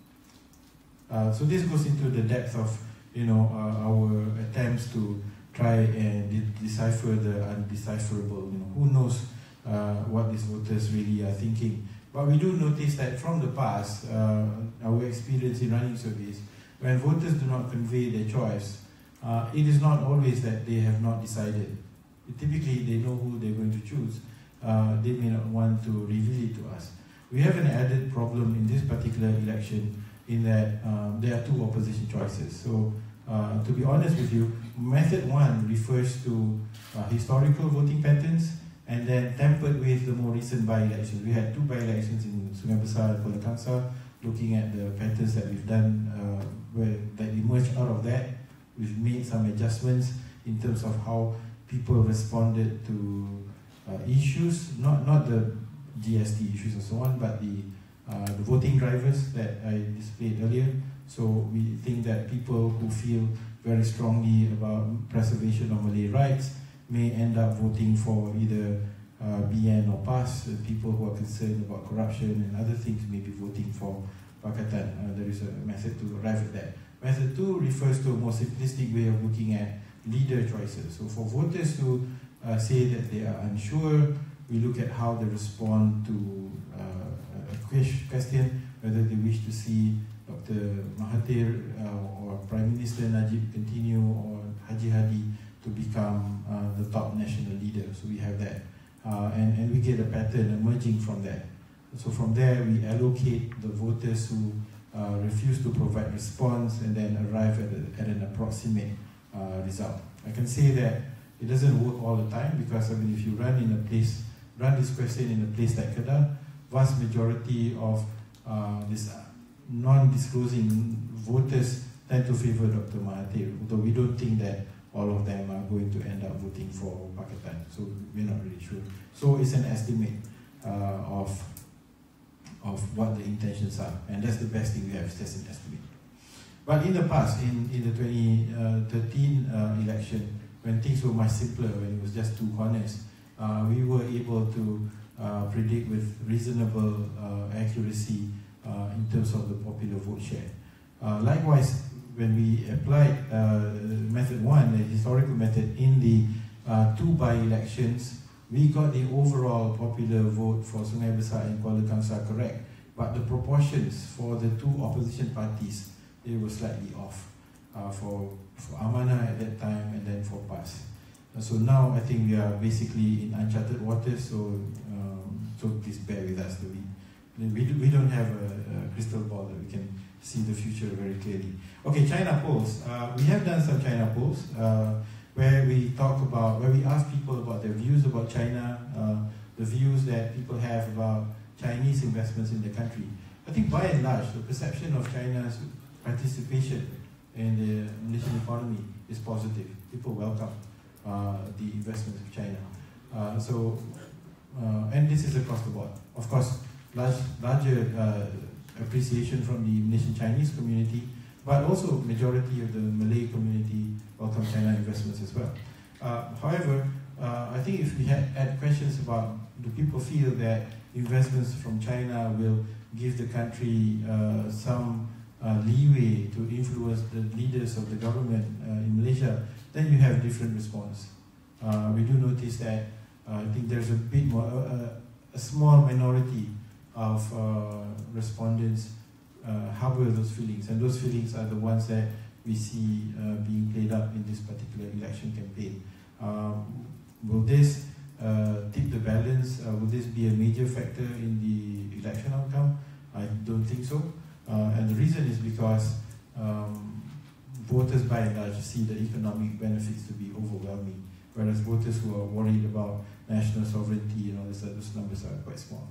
uh, so this goes into the depth of, you know, uh, our attempts to try and de decipher the undecipherable. You know, who knows uh, what these voters really are thinking. But we do notice that from the past, uh, our experience in running surveys, when voters do not convey their choice, uh, it is not always that they have not decided. Typically, they know who they're going to choose. Uh, they may not want to reveal it to us. We have an added problem in this particular election in that um, there are two opposition choices. So, uh, to be honest with you, method one refers to uh, historical voting patterns, and then tempered with the more recent by-elections. We had two by-elections in Sungai Besar and Kuala Kangsar, looking at the patterns that we've done, uh, where that emerged out of that. We've made some adjustments in terms of how people responded to uh, issues, not not the G S T issues and so on, but the uh, the voting drivers that I displayed earlier. So we think that people who feel very strongly about preservation of Malay rights may end up voting for either uh, B N or P A S. Uh, people who are concerned about corruption and other things may be voting for Pakatan. Uh, there is a method to arrive at that. Method two refers to a more simplistic way of looking at leader choices. So for voters who uh, say that they are unsure, we look at how they respond to uh, a question, whether they wish to see Doctor Mahathir uh, or Prime Minister Najib continue, or Haji Hadi to become uh, the top national leader. So we have that. Uh, and, and we get a pattern emerging from that. So from there, we allocate the voters who uh, refuse to provide response and then arrive at, a, at an approximate uh, result. I can say that it doesn't work all the time, because I mean, if you run in a place, run this question in a place like Kedah, vast majority of uh, this non-disclosing voters tend to favor Doctor Mahathir, although we don't think that all of them are going to end up voting for Pakatan. So we're not really sure. So it's an estimate uh, of of what the intentions are, and that's the best thing we have, is just an estimate. But in the past, in, in the twenty thirteen uh, election, when things were much simpler, when it was just two corners, uh, we were able to uh, predict with reasonable uh, accuracy uh, in terms of the popular vote share. Uh, likewise, when we applied uh, method one, the historical method, in the uh, two by-elections, we got the overall popular vote for Sungai Besar and Kuala Kangsar correct, but the proportions for the two opposition parties, they were slightly off. Uh, for, for Amanah at that time, and then for PAS. Uh, so now I think we are basically in uncharted waters, so um, so please bear with us. We, we, do, we don't have a, a crystal ball that we can see the future very clearly. Okay, China polls. Uh, we have done some China polls uh, where we talk about, where we ask people about their views about China, uh, the views that people have about Chinese investments in the country. I think by and large, the perception of China's participation in the Malaysian economy is positive. People welcome uh, the investment of China. Uh, so, uh, and this is across the board. Of course, large, larger uh, appreciation from the Malaysian Chinese community, but also majority of the Malay community welcome China investments as well. Uh, however, uh, I think if we had, had questions about do people feel that investments from China will give the country uh, some Uh, leeway to influence the leaders of the government uh, in Malaysia, then you have different response. Uh, we do notice that uh, I think there's a bit more, uh, a small minority of uh, respondents uh, harbor those feelings, and those feelings are the ones that we see uh, being played up in this particular election campaign. Um, will this uh, tip the balance? Uh, will this be a major factor in the election outcome? I don't think so. Uh, and the reason is because um, voters by and large see the economic benefits to be overwhelming, whereas voters who are worried about national sovereignty and all this, those numbers are quite small.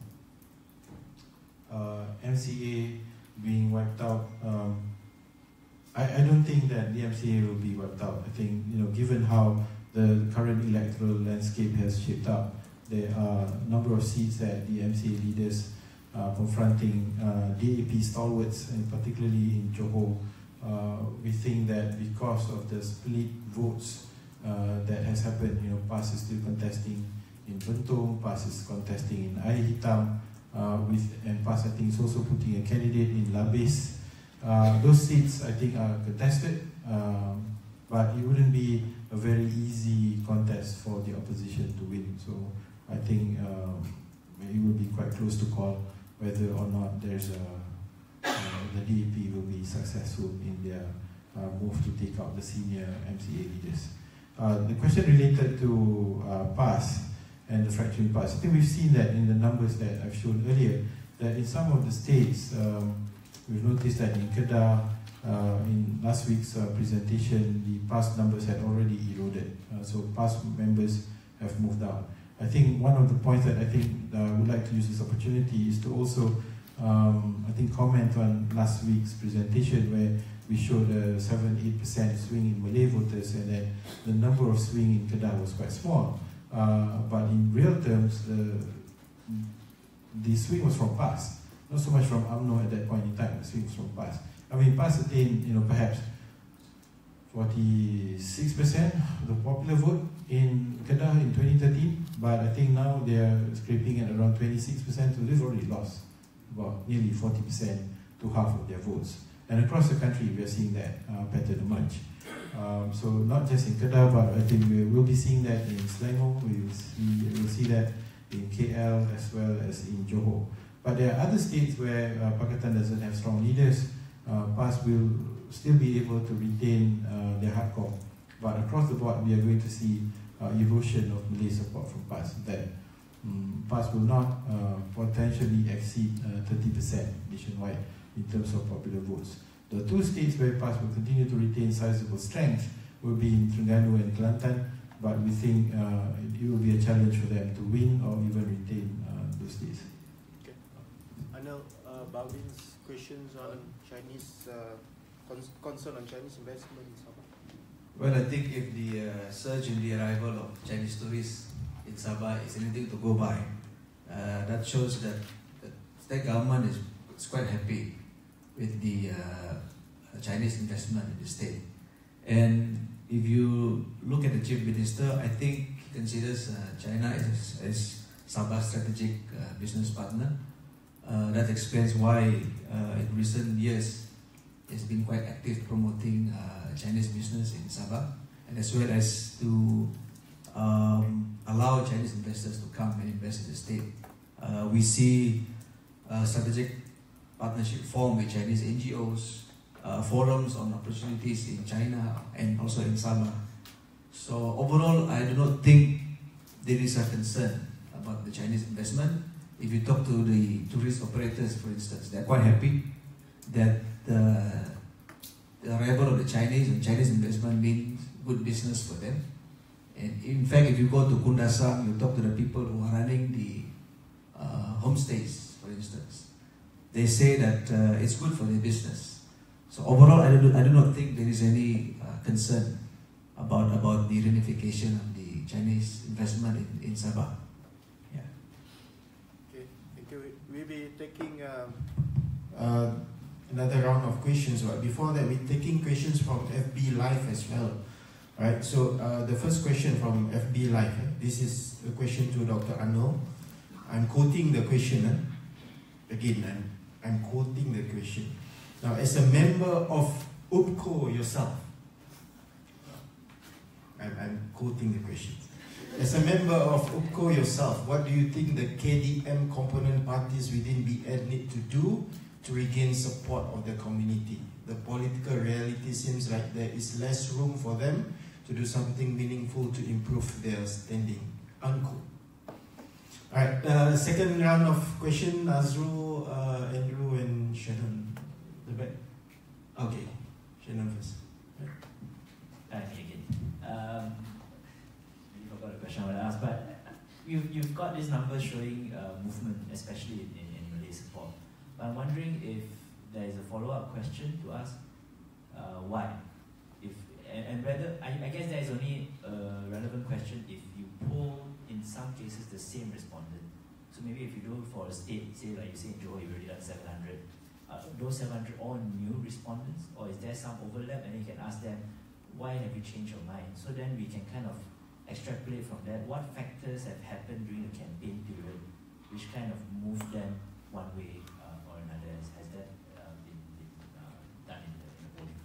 Uh, M C A being wiped out, um, I, I don't think that the M C A will be wiped out. I think, you know, given how the current electoral landscape has shaped up, there are a number of seats that the M C A leaders Uh, confronting uh, D A P stalwarts, and particularly in Johor. Uh, we think that because of the split votes uh, that has happened, you know, PAS is still contesting in Bentong, PAS is contesting in Air Hitam, uh, with, and PAS I think is also putting a candidate in Labis. Uh, those seats I think are contested, um, but it wouldn't be a very easy contest for the opposition to win. So I think um, it will be quite close to call whether or not there's a, uh, the D A P will be successful in their uh, move to take out the senior M C A leaders. Uh, the question related to uh, PAS and the fracturing PAS, I think we've seen that in the numbers that I've shown earlier, that in some of the states, um, we've noticed that in Kedah, uh, in last week's uh, presentation, the PAS numbers had already eroded. Uh, so PAS members have moved out. I think one of the points that I think uh, I would like to use this opportunity is to also, um, I think, comment on last week's presentation where we showed a seven to eight percent swing in Malay voters, and then the number of swing in Kedah was quite small. Uh, but in real terms, the, the swing was from PAS, not so much from U M N O at that point in time. The swing was from PAS. I mean, PAS attained, you know, perhaps forty-six percent of the popular vote in Kedah in twenty thirteen, but I think now they are scraping at around twenty-six percent, so they've already lost about nearly forty percent to half of their votes. And across the country, we are seeing that uh, pattern emerge. Um, so not just in Kedah, but I think we will be seeing that in Selangor, we will see, we will see that in K L as well as in Johor. But there are other states where uh, Pakatan doesn't have strong leaders. Uh, PAS will still be able to retain uh, their hardcore. But across the board, we are going to see uh, erosion of Malay support from PAS. That um, PAS will not uh, potentially exceed uh, thirty percent nationwide in terms of popular votes. The two states where PAS will continue to retain sizable strength will be in Terengganu and Kelantan, but we think uh, it will be a challenge for them to win or even retain uh, those states. Okay. Anil, uh, Balvin's questions on Chinese, uh, con- concern on Chinese investment in Sabah. Well, I think if the uh, surge in the arrival of Chinese tourists in Sabah is anything to go by, uh, that shows that the state government is, is quite happy with the uh, Chinese investment in the state. And if you look at the Chief Minister, I think he considers uh, China as, as Sabah's strategic uh, business partner. Uh, that explains why uh, in recent years it's been quite active promoting uh, Chinese business in Sabah, and as well as to um, allow Chinese investors to come and invest in the state. Uh, we see uh, strategic partnership formed with Chinese N G Os, uh, forums on opportunities in China and also in Sabah. So overall, I do not think there is a concern about the Chinese investment. If you talk to the tourist operators, for instance, they're quite happy that the, the arrival of the Chinese and Chinese investment means good business for them. And in fact, if you go to Kundasang, you talk to the people who are running the uh, homestays, for instance, they say that uh, it's good for their business. So overall, I do, I do not think there is any uh, concern about, about the reunification of the Chinese investment in, in Sabah. Yeah. Okay, thank you. We'll be taking um, uh, another round of questions. But before that, we're taking questions from F B Live as well. Right. So uh, the first question from F B Live. Eh? This is a question to Doctor Arnold. I'm quoting the question. Eh? Again, I'm, I'm quoting the question. Now, as a member of U P C O yourself, I'm, I'm quoting the question. As a member of U P C O yourself, what do you think the K D M component parties within B N need to do to regain support of the community? The political reality seems like there is less room for them to do something meaningful to improve their standing. Unquote. Alright, uh, second round of question, Azrul, uh, Andrew, and Shannon. The back. Okay, Shannon first. Hi again. Um, you forgot the question I want to ask, but you've, you've got this number showing uh, movement, especially in, in, in Malay support. But I'm wondering if there is a follow-up question to ask uh, why. If and, and whether, I, I guess there is only a relevant question if you poll, in some cases, the same respondent. So maybe if you do for a state, say like you say in Johor, you've already done seven hundred, uh, those seven hundred all new respondents, or is there some overlap, and you can ask them, why have you changed your mind? So then we can kind of extrapolate from that what factors have happened during the campaign period which kind of moved them one way uh, or another. Has, has that uh, been, been uh, done in the, in the polling?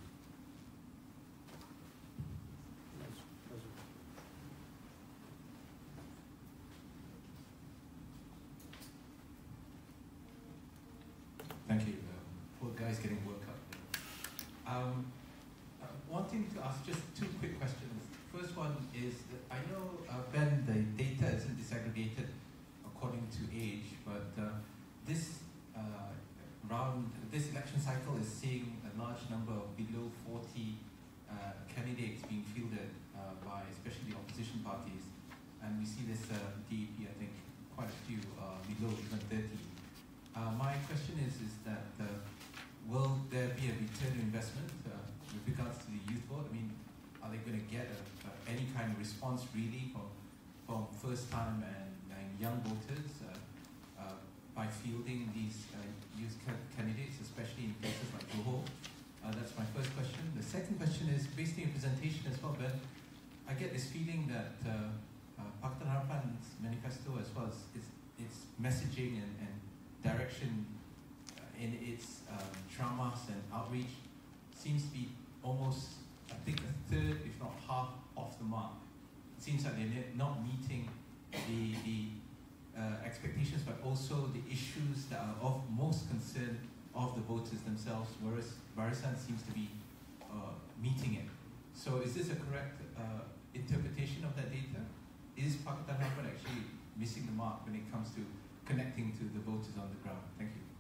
Thank you. Uh, poor guy's getting worked up. Um, uh, wanting to ask just two quick questions. First one is that I know, uh, Ben, the data isn't disaggregated according to age, but uh, this uh, round, this election cycle is seeing a large number of below forty uh, candidates being fielded uh, by especially opposition parties, and we see this uh, D E P, I think, quite a few uh, below even thirty. Uh, my question is, is that uh, will there be a return on investment uh, with regards to the youth vote? I mean, are they going to get a, a, any kind of response really from, from first-time and, and young voters uh, uh, by fielding these uh, youth ca candidates, especially in places like Johor? Uh, that's my first question. The second question is, based on your presentation as well, Ben, I get this feeling that uh, uh, Pakatan Harapan's manifesto as well as its, its messaging and, and direction uh, in its um, dramas and outreach seems to be almost, I think, a third, if not half, off the mark. It seems like they're not meeting the, the uh, expectations, but also the issues that are of most concern of the voters themselves, whereas Barisan seems to be uh, meeting it. So is this a correct uh, interpretation of that data? Is Pakatan Harapan actually missing the mark when it comes to connecting to the voters on the ground? Thank you.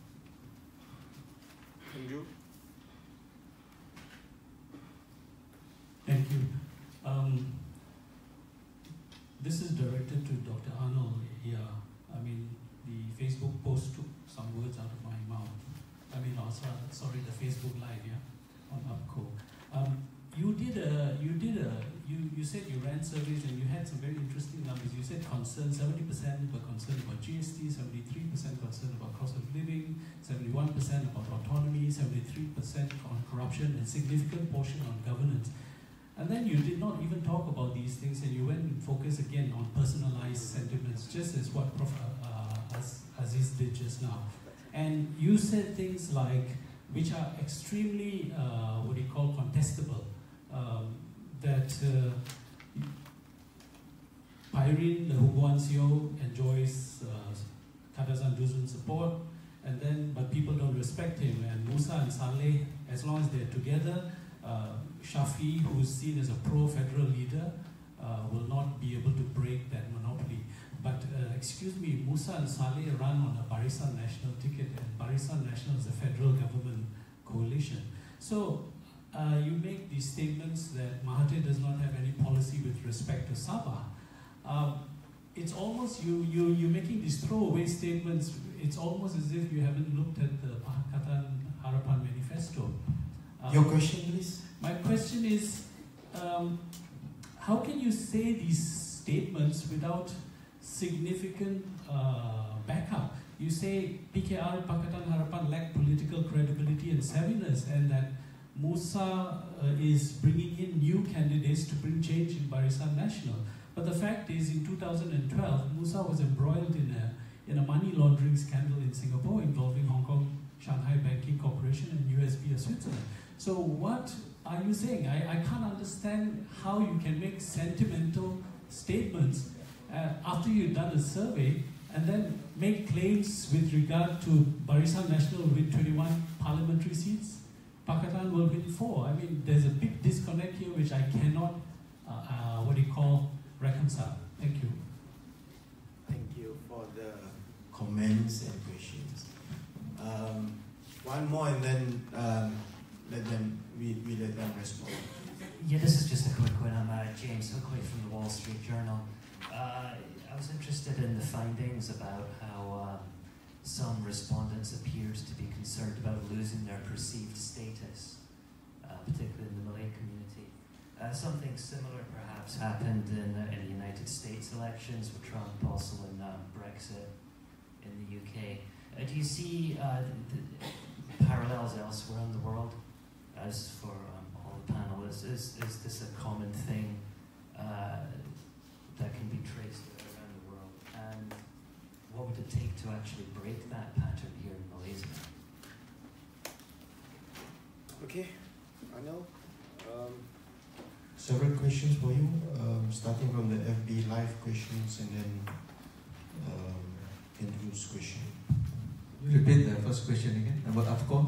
Andrew? Thank you. Um, this is directed to Doctor Arnold here. I mean, the Facebook post took some words out of my mouth. I mean, also, sorry, the Facebook Live, yeah, on U P C O. Um, you did a, you did a, you, you said you ran surveys and you had some very interesting numbers. You said concerned, seventy percent were concerned about G S T, seventy-three percent concerned about cost of living, seventy-one percent about autonomy, seventy-three percent on corruption, and significant portion on governance. And then you did not even talk about these things, and you went and focused again on personalized sentiments, just as what Professor Uh, Aziz did just now. And you said things like, which are extremely, uh, what do you call, contestable, um, that uh, Pairin, the Huguan Sio, enjoys uh, Kadazan Dusun's support, and then, but people don't respect him, and Musa and Saleh, as long as they're together, uh, Shafi, who is seen as a pro-federal leader, uh, will not be able to break that monopoly. But, uh, excuse me, Musa and Saleh run on a Barisan National ticket, and Barisan National is a federal government coalition. So, uh, you make these statements that Mahathir does not have any policy with respect to Sabah. Um, it's almost, you, you, you're making these throwaway statements, it's almost as if you haven't looked at the Pakatan Harapan manifesto. Um, Your question, please? My question is, um, how can you say these statements without significant uh, backup? You say P K R, Pakatan Harapan lack political credibility and savviness, and that Musa uh, is bringing in new candidates to bring change in Barisan Nasional. But the fact is, in two thousand twelve, Musa was embroiled in a, in a money laundering scandal in Singapore involving Hong Kong Shanghai Banking Corporation and U S B of Switzerland. So what are you saying? I, I can't understand how you can make sentimental statements uh, after you've done a survey and then make claims with regard to Barisan Nasional will win twenty-one parliamentary seats, Pakatan will win four. I mean, there's a big disconnect here which I cannot, uh, uh, what do you call, reconcile. Thank you. Thank you for the comments and questions. Um, one more and then um, let them, we, we let them respond. Yeah, this is just a quick one. I'm uh, James Hookley from the Wall Street Journal. Uh, I was interested in the findings about how um, some respondents appeared to be concerned about losing their perceived status, uh, particularly in the Malay community. Uh, something similar perhaps happened in, uh, in the United States elections with Trump, also in um, Brexit in the U K. Uh, do you see uh, the, the parallels elsewhere in the world? As for um, all the panelists, is, is this a common thing uh, that can be traced around the world? And what would it take to actually break that pattern here in Malaysia? Okay, Anil. Um, Several questions for you, um, starting from the F B Live questions and then um, Andrew's question. You repeat the first question again about APCO?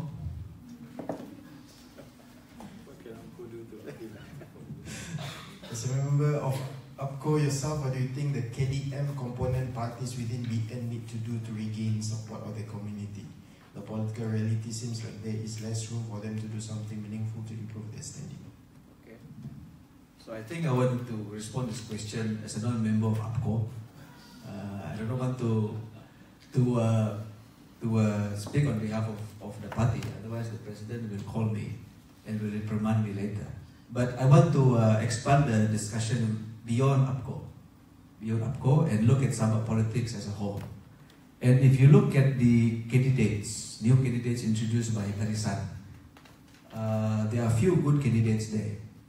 As a member of APCO yourself, what do you think the K D M component parties within B N need to do to regain support of the community? The political reality seems like there is less room for them to do something meaningful to improve their standing. Okay. So I think I want to respond to this question as a non-member of APCO. Uh, I don't want to to uh, to uh, speak on behalf of, of the party. Otherwise, the president will call me and will reprimand me later. But I want to uh, expand the discussion beyond APCO, beyond APCO, and look at Sabah politics as a whole. And if you look at the candidates, new candidates introduced by Barisan, uh, there are a few good candidates there.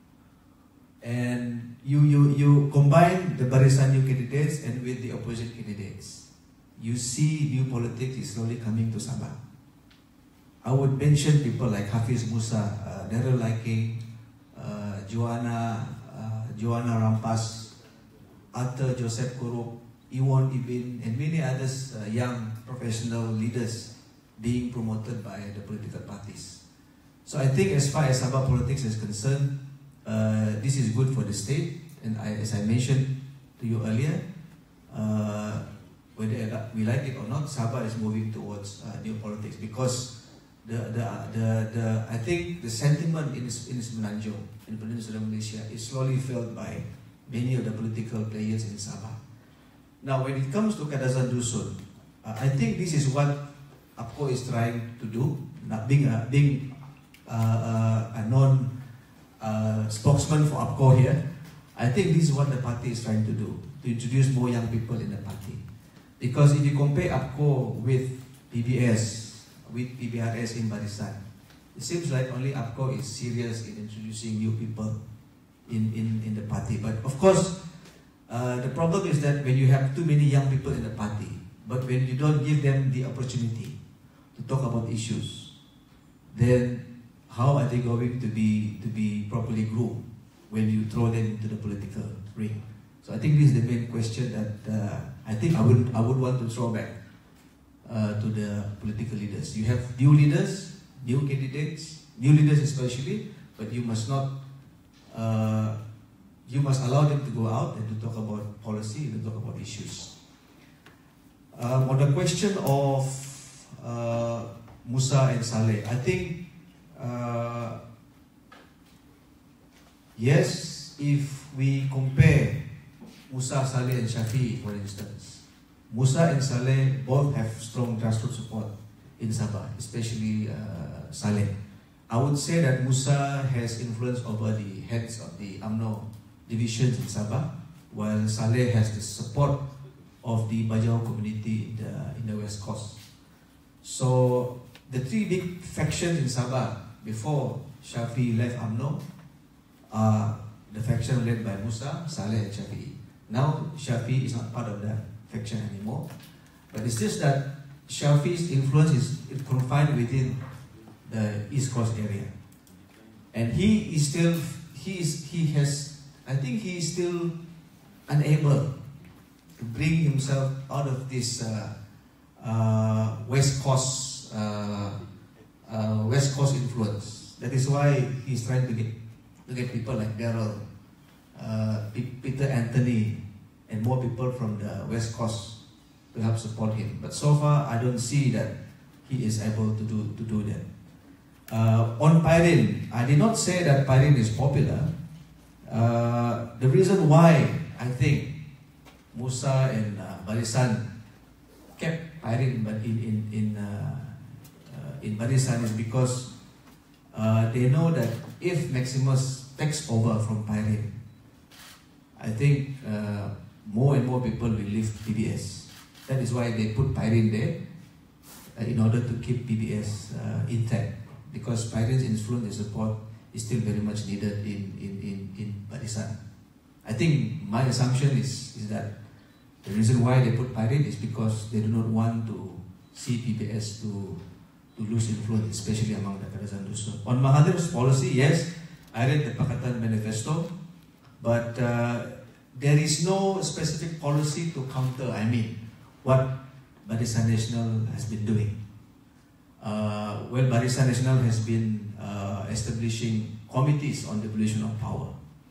And you, you, you combine the Barisan new candidates and with the opposition candidates, you see new politics is slowly coming to Sabah. I would mention people like Hafiz Musa, uh, Daryl Liking, uh, Joanna, uh, Joanna Rampas, Arthur Joseph Kurup, Iwan Ibin, and many others uh, young professional leaders being promoted by the political parties. So I think as far as Sabah politics is concerned, uh, this is good for the state. And I, as I mentioned to you earlier, uh, whether we like it or not, Sabah is moving towards uh, new politics because the, the, the, the, I think the sentiment in, in Semenanjung, in Peninsular Malaysia, is slowly felt by many of the political players in Sabah. Now, when it comes to Kadazan Dusun, uh, I think this is what APCO is trying to do, not being a, being uh, uh, a non uh, spokesman for APCO here. I think this is what the party is trying to do, to introduce more young people in the party. Because if you compare APCO with P B S, with P B R S in Barisan, it seems like only APCO is serious in introducing new people in, in, in the party. But of course, uh, the problem is that when you have too many young people in the party, but when you don't give them the opportunity to talk about issues, then how are they going to be to be properly groomed when you throw them into the political ring? So I think this is the main question that uh, I think I would I would want to throw back uh, to the political leaders. You have new leaders, new candidates, new leaders especially, but you must not uh, you must allow them to go out and to talk about policy and to talk about issues. Um, on the question of uh, Musa and Saleh, I think uh, yes, if we compare Musa, Saleh and Shafi'i, for instance, Musa and Saleh both have strong grassroots support in Sabah, especially uh, Saleh. I would say that Musa has influence over the heads of the U M N O divisions in Sabah, while Saleh has the support of the Bajau community in the, in the West Coast. So the three big factions in Sabah before Shafi'i left U M N O are the faction led by Musa, Saleh and Shafi'i. Now Shafi'i is not part of that faction anymore, but it's just that Shafi'i's influence is confined within the East Coast area, and he is still he is he has I think he is still unable to bring himself out of this uh, uh, West Coast uh, uh, West Coast influence. That is why he's trying to get to get people like Daryl, uh, Peter Anthony, and more people from the West Coast to help support him. But so far, I don't see that he is able to do to do that. Uh, on Pyrin, I did not say that Pyrin is popular. Uh, the reason why I think Musa and uh, Barisan kept Pyrin, but in in in uh, uh, in Barisan is because uh, they know that if Maximus takes over from Pyrin, I think uh, more and more people will leave P B S. That is why they put Pyrin there uh, in order to keep P B S uh, intact, because Pyrin's influence and support is still very much needed in in in, in Barisan. I think my assumption is is that the reason why they put Pyrin is because they do not want to see P B S to to lose influence, especially among the Kadazan Dusun. On Mahathir's policy, yes, I read the Pakatan Manifesto, but uh, there is no specific policy to counter, I mean, what Barisan Nasional has been doing. Uh, well, Barisan Nasional has been uh, establishing committees on devolution of power.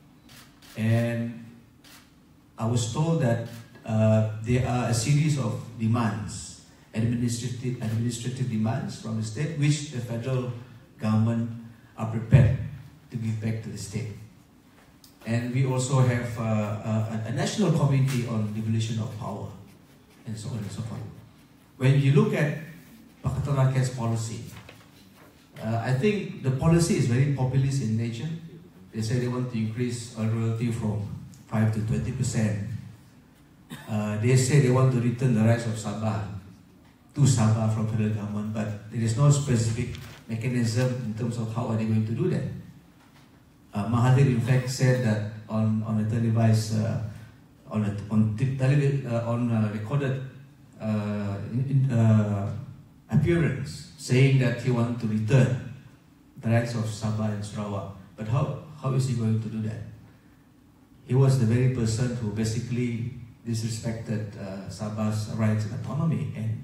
And I was told that uh, there are a series of demands, administrative, administrative demands from the state, which the federal government are prepared to give back to the state. And we also have uh, a, a national committee on devolution of power, and so on and so forth. When you look at Pakatan Rakyat's policy, uh, I think the policy is very populist in nature. They say they want to increase oil royalty from five to twenty percent. Uh, they say they want to return the rights of Sabah to Sabah from federal government, but there is no specific mechanism in terms of how are they going to do that. Uh, Mahathir in fact said that on on a televised uh, on a, on television uh, on a recorded uh, in, uh, appearance, saying that he wants to return the rights of Sabah and Sarawak. But how how is he going to do that? He was the very person who basically disrespected uh, Sabah's rights and autonomy, and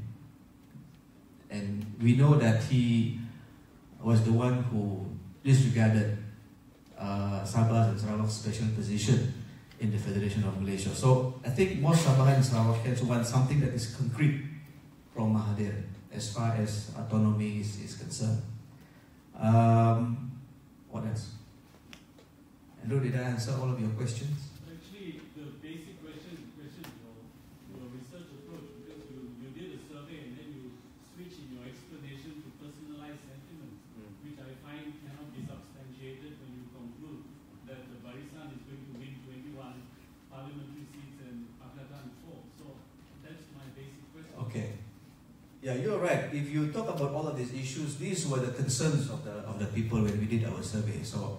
and we know that he was the one who disregarded uh, Sabah and Sarawak's special position in the Federation of Malaysia. So I think most Sabah and Sarawakians want something that is concrete from Mahathir as far as autonomy is, is concerned. Um, what else? Andrew, did I answer all of your questions? Actually, the basic question, question your, your research approach, because you, you did a survey and then you switch in your explanation to personalized sentiments, mm. which I find cannot be substantiated when you conclude that the Barisan is going to win twenty-one parliamentary seats and Pakatan four. So that's my basic question. Okay. Yeah, you're right. If you talk about all of these issues, these were the concerns of the of the people when we did our survey. So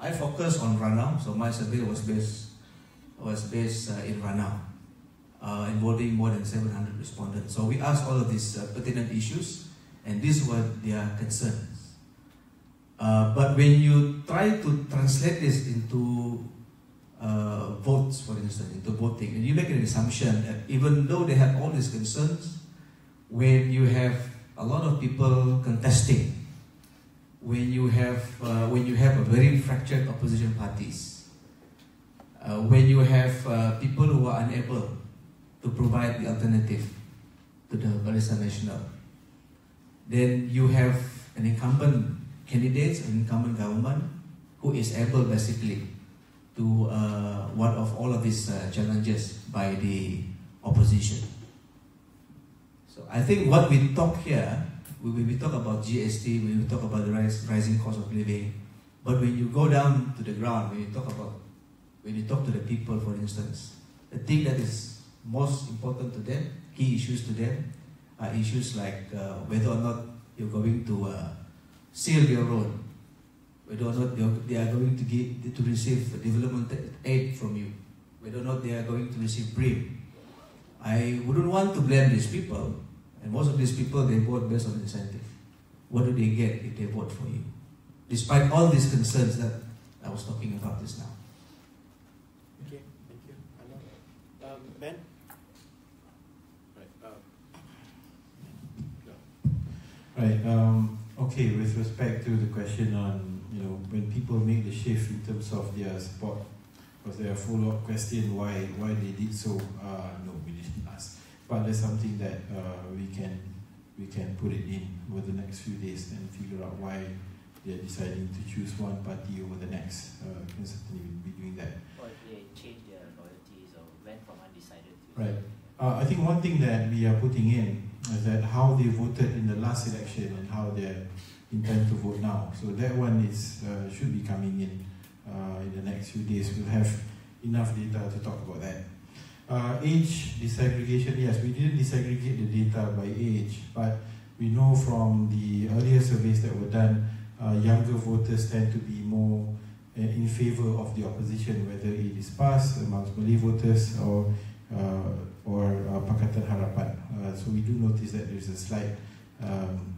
I focused on Ranau, so my survey was based was based uh, in Ranau, uh, involving more than seven hundred respondents. So we asked all of these uh, pertinent issues, and these were their concerns. Uh, but when you try to translate this into uh, votes, for instance, into voting, and you make an assumption that even though they have all these concerns, when you have a lot of people contesting, when you have uh, when you have a very fractured opposition parties, uh, when you have uh, people who are unable to provide the alternative to the Barisan Nasional, then you have an incumbent candidate, an incumbent government who is able basically to uh, one of all of these uh, challenges by the opposition. So I think what we talk here, when we talk about G S T, when we talk about the rise, rising cost of living, but when you go down to the ground, when you talk about, when you talk to the people, for instance, the thing that is most important to them, key issues to them, are issues like uh, whether or not you're going to uh, seal your road, whether or not they are going to get to receive development aid from you, whether or not they are going to receive BRIM. I wouldn't want to blame these people, and most of these people, they vote based on incentive. What do they get if they vote for you? Despite all these concerns that I was talking about just now. Okay, thank you. Um, Ben? Right. Uh, Right. Um, okay. With respect to the question on, you know, when people make the shift in terms of their support, was there a follow-up question why why they did so? Uh, no, we didn't ask. But there's something that uh, we can we can put it in over the next few days and figure out why they're deciding to choose one party over the next. Uh, we can certainly be doing that. Or if they change their loyalties or went from undecided to... Right. Uh, I think one thing that we are putting in is that how they voted in the last election and how they intend to vote now. So that one is uh, should be coming in uh, in the next few days. We'll have enough data to talk about that. Uh, age disaggregation, yes, we didn't disaggregate the data by age, but we know from the earlier surveys that were done, uh, younger voters tend to be more uh, in favor of the opposition, whether it is PAS amongst Malay voters or uh, or uh, Pakatan Harapan. Uh, so we do notice that there's a slight um,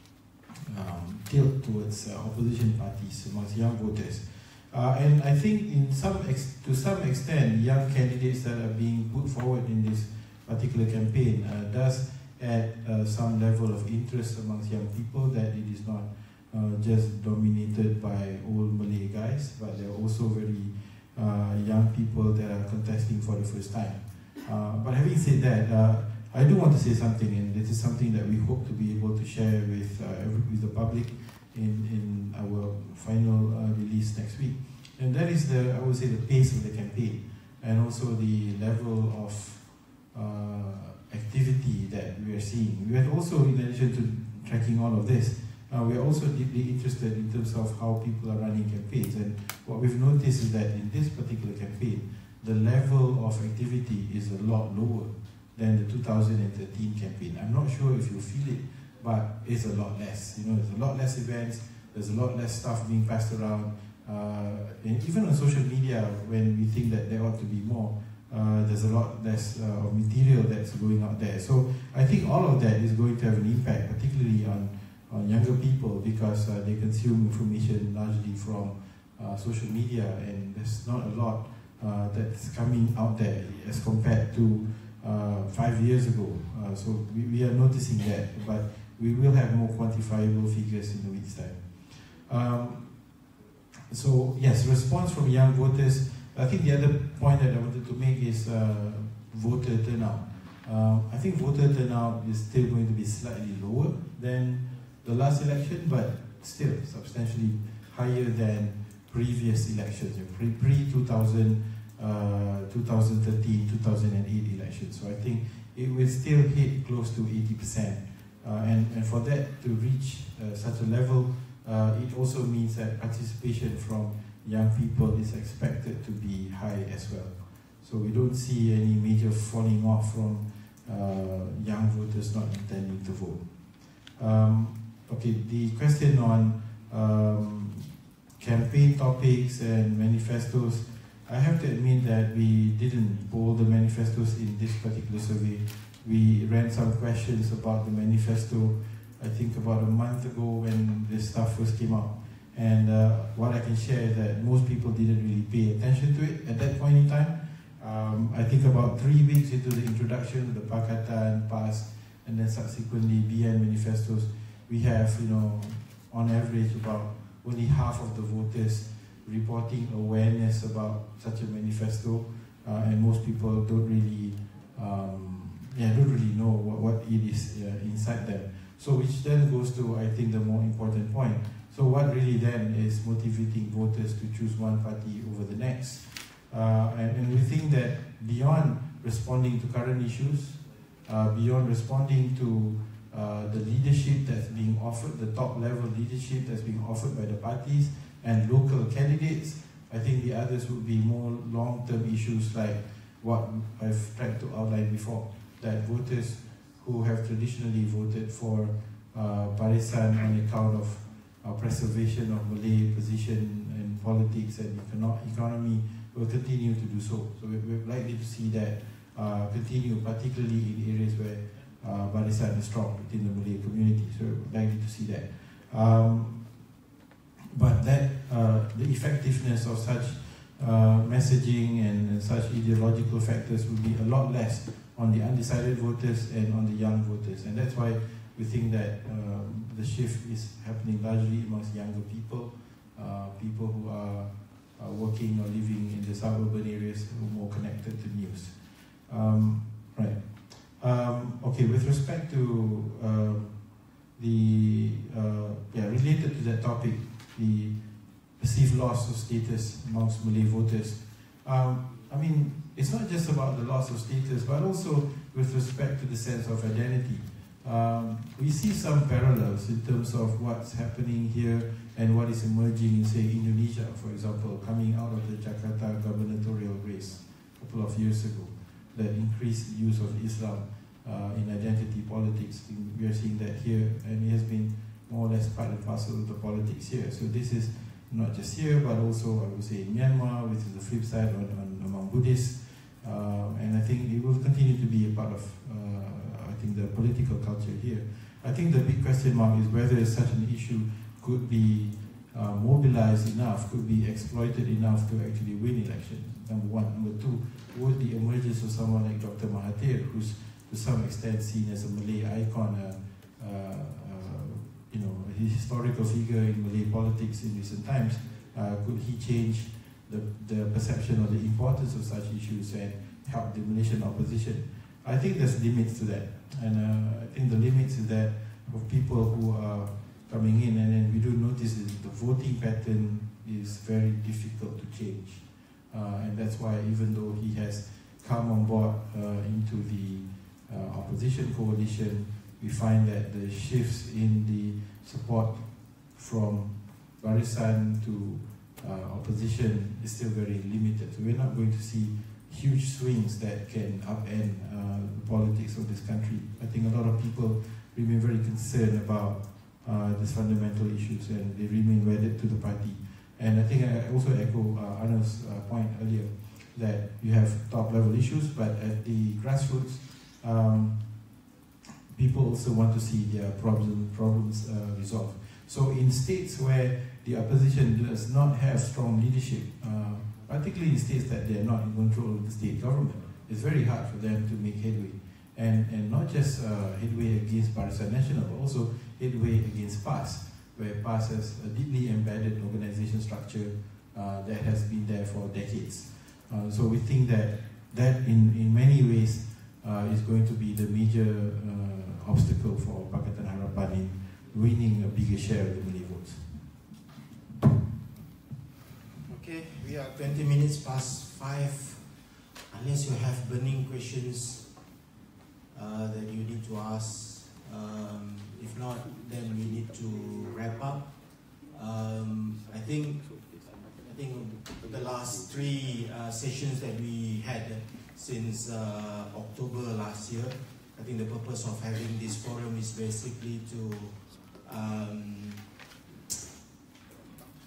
um, tilt towards uh, opposition parties amongst young voters. Uh, and I think in some ex to some extent, young candidates that are being put forward in this particular campaign uh, does add uh, some level of interest amongst young people, that it is not uh, just dominated by old Malay guys, but there are also very uh, young people that are contesting for the first time. Uh, but having said that, uh, I do want to say something, and this is something that we hope to be able to share with, uh, with the public in, in our final uh, release next week. And that is the, I would say, the pace of the campaign, and also the level of uh, activity that we are seeing. We are also, in addition to tracking all of this, uh, we are also deeply interested in terms of how people are running campaigns. And what we've noticed is that in this particular campaign, the level of activity is a lot lower than the two thousand thirteen campaign. I'm not sure if you feel it, but it's a lot less. You know, there's a lot less events, there's a lot less stuff being passed around. Uh, and even on social media, when we think that there ought to be more, uh, there's a lot less uh, of material that's going out there. So I think all of that is going to have an impact, particularly on, on younger people, because uh, they consume information largely from uh, social media, and there's not a lot uh, that's coming out there as compared to uh, five years ago. Uh, so we, we are noticing that, but we will have more quantifiable figures in the week's time. Um, so yes, response from young voters. I think the other point that I wanted to make is uh, voter turnout. Uh, I think voter turnout is still going to be slightly lower than the last election, but still substantially higher than previous elections, pre pre two thousand, uh, twenty thirteen, two thousand eight elections. So I think it will still hit close to eighty percent. Uh, and, and for that to reach uh, such a level, uh, it also means that participation from young people is expected to be high as well. So we don't see any major falling off from uh, young voters not intending to vote. Um, okay, the question on um, campaign topics and manifestos, I have to admit that we didn't poll the manifestos in this particular survey. We ran some questions about the manifesto, I think about a month ago when this stuff first came out. And uh, what I can share is that most people didn't really pay attention to it at that point in time. Um, I think about three weeks into the introduction, the Pakatan, P A S, and then subsequently B N manifestos, we have, you know, on average about only half of the voters reporting awareness about such a manifesto, uh, and most people don't really, um, yeah, don't really know what, what it is uh, inside there. So which then goes to, I think, the more important point. So what really then is motivating voters to choose one party over the next? Uh, and, and we think that beyond responding to current issues, uh, beyond responding to uh, the leadership that's being offered, the top level leadership that's being offered by the parties and local candidates, I think the others would be more long-term issues like what I've tried to outline before, that voters who have traditionally voted for uh, Barisan on account of uh, preservation of Malay position in politics and econo economy will continue to do so. So we're likely to see that uh, continue, particularly in areas where uh, Barisan is strong within the Malay community. So we're likely to see that. Um, but that uh, the effectiveness of such uh, messaging and such ideological factors will be a lot less on the undecided voters and on the young voters. And that's why we think that um, the shift is happening largely amongst younger people, uh, people who are uh, working or living in the suburban areas who are more connected to news. Um, right. Um, okay, with respect to uh, the, uh, yeah, related to that topic, the perceived loss of status amongst Malay voters. Um, I mean, it's not just about the loss of status, but also with respect to the sense of identity. Um, we see some parallels in terms of what's happening here and what is emerging in, say, Indonesia, for example, coming out of the Jakarta gubernatorial race a couple of years ago, the increased use of Islam uh, in identity politics. We are seeing that here, and it has been more or less part and parcel of the politics here. So this is not just here, but also, I would say, in Myanmar, which is the flip side on, on, among Buddhists. Uh, and I think it will continue to be a part of, uh, I think, the political culture here. I think the big question mark is whether such an issue could be uh, mobilized enough, could be exploited enough to actually win elections, number one. Number two, would the emergence of someone like Doctor Mahathir, who's to some extent seen as a Malay icon, uh, uh, you know, a historical figure in Malay politics in recent times, uh, could he change the, the perception of the importance of such issues and help the Malaysian opposition? I think there's limits to that. And uh, I think the limits is that of people who are coming in, and then we do notice that the voting pattern is very difficult to change. Uh, and that's why even though he has come on board uh, into the uh, opposition coalition, we find that the shifts in the support from Barisan to uh, opposition is still very limited. So we're not going to see huge swings that can upend uh, the politics of this country. I think a lot of people remain very concerned about uh, these fundamental issues, and they remain wedded to the party. And I think I also echo uh, Arnold's uh, point earlier, that you have top-level issues, but at the grassroots, um, people also want to see their problem, problems uh, resolved. So in states where the opposition does not have strong leadership, uh, particularly in states that they are not in control of the state government, it's very hard for them to make headway. And, and not just uh, headway against Barisan Nasional, but also headway against P A S, where P A S has a deeply embedded organization structure uh, that has been there for decades. Uh, so we think that that in, in many ways uh, is going to be the major uh, obstacle for Pakatan Harapan in winning a bigger share of the Malay votes. Okay, we are twenty minutes past five. Unless you have burning questions uh, that you need to ask, um, if not, then we need to wrap up. Um, I think I think the last three uh, sessions that we had since uh, October last year, I think the purpose of having this forum is basically to um,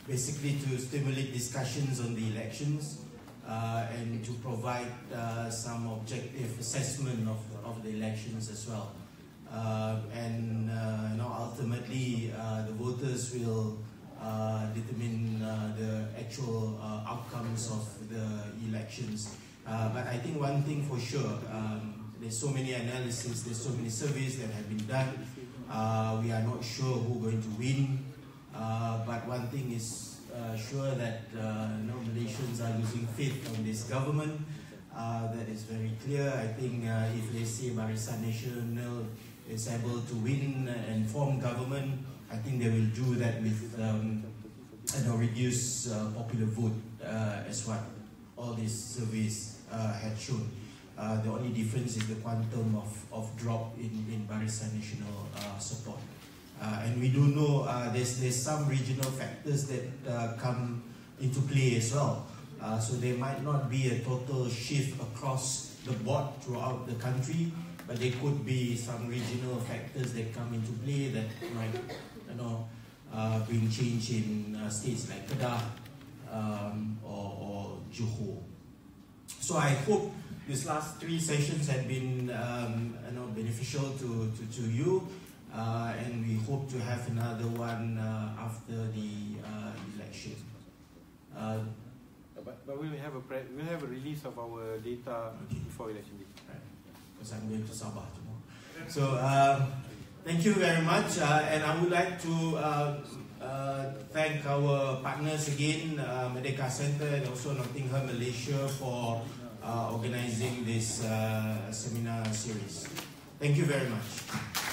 basically to stimulate discussions on the elections uh, and to provide uh, some objective assessment of, of the elections as well. Uh, and uh, you know, ultimately, uh, the voters will uh, determine uh, the actual uh, outcomes of the elections. Uh, but I think one thing for sure, um, there's so many analyses, there's so many surveys that have been done. Uh, we are not sure who's going to win. Uh, but one thing is uh, sure that uh, you know, Malaysians are losing faith on this government. Uh, that is very clear. I think uh, if they say Barisan Nasional is able to win and form government, I think they will do that with um, you know, reduce uh, popular vote uh, as what all these surveys uh, had shown. Uh, the only difference is the quantum of, of drop in, in Barisan Nasional uh, support. Uh, and we do know uh, there's, there's some regional factors that uh, come into play as well. Uh, so there might not be a total shift across the board throughout the country, but there could be some regional factors that come into play that might, you know, uh, bring change in uh, states like Kedah um, or, or Johor. So I hope these last three sessions have been um, you know, beneficial to, to, to you. Uh, and we hope to have another one uh, after the uh, election. Uh, but, but we'll have a pre we'll have a release of our data okay. before election day. Right. Because I'm going to Sabah tomorrow. So um, thank you very much, uh, and I would like to uh, uh, thank our partners again, uh, Merdeka Center and also Nottingham Malaysia for uh, organizing this uh, seminar series. Thank you very much.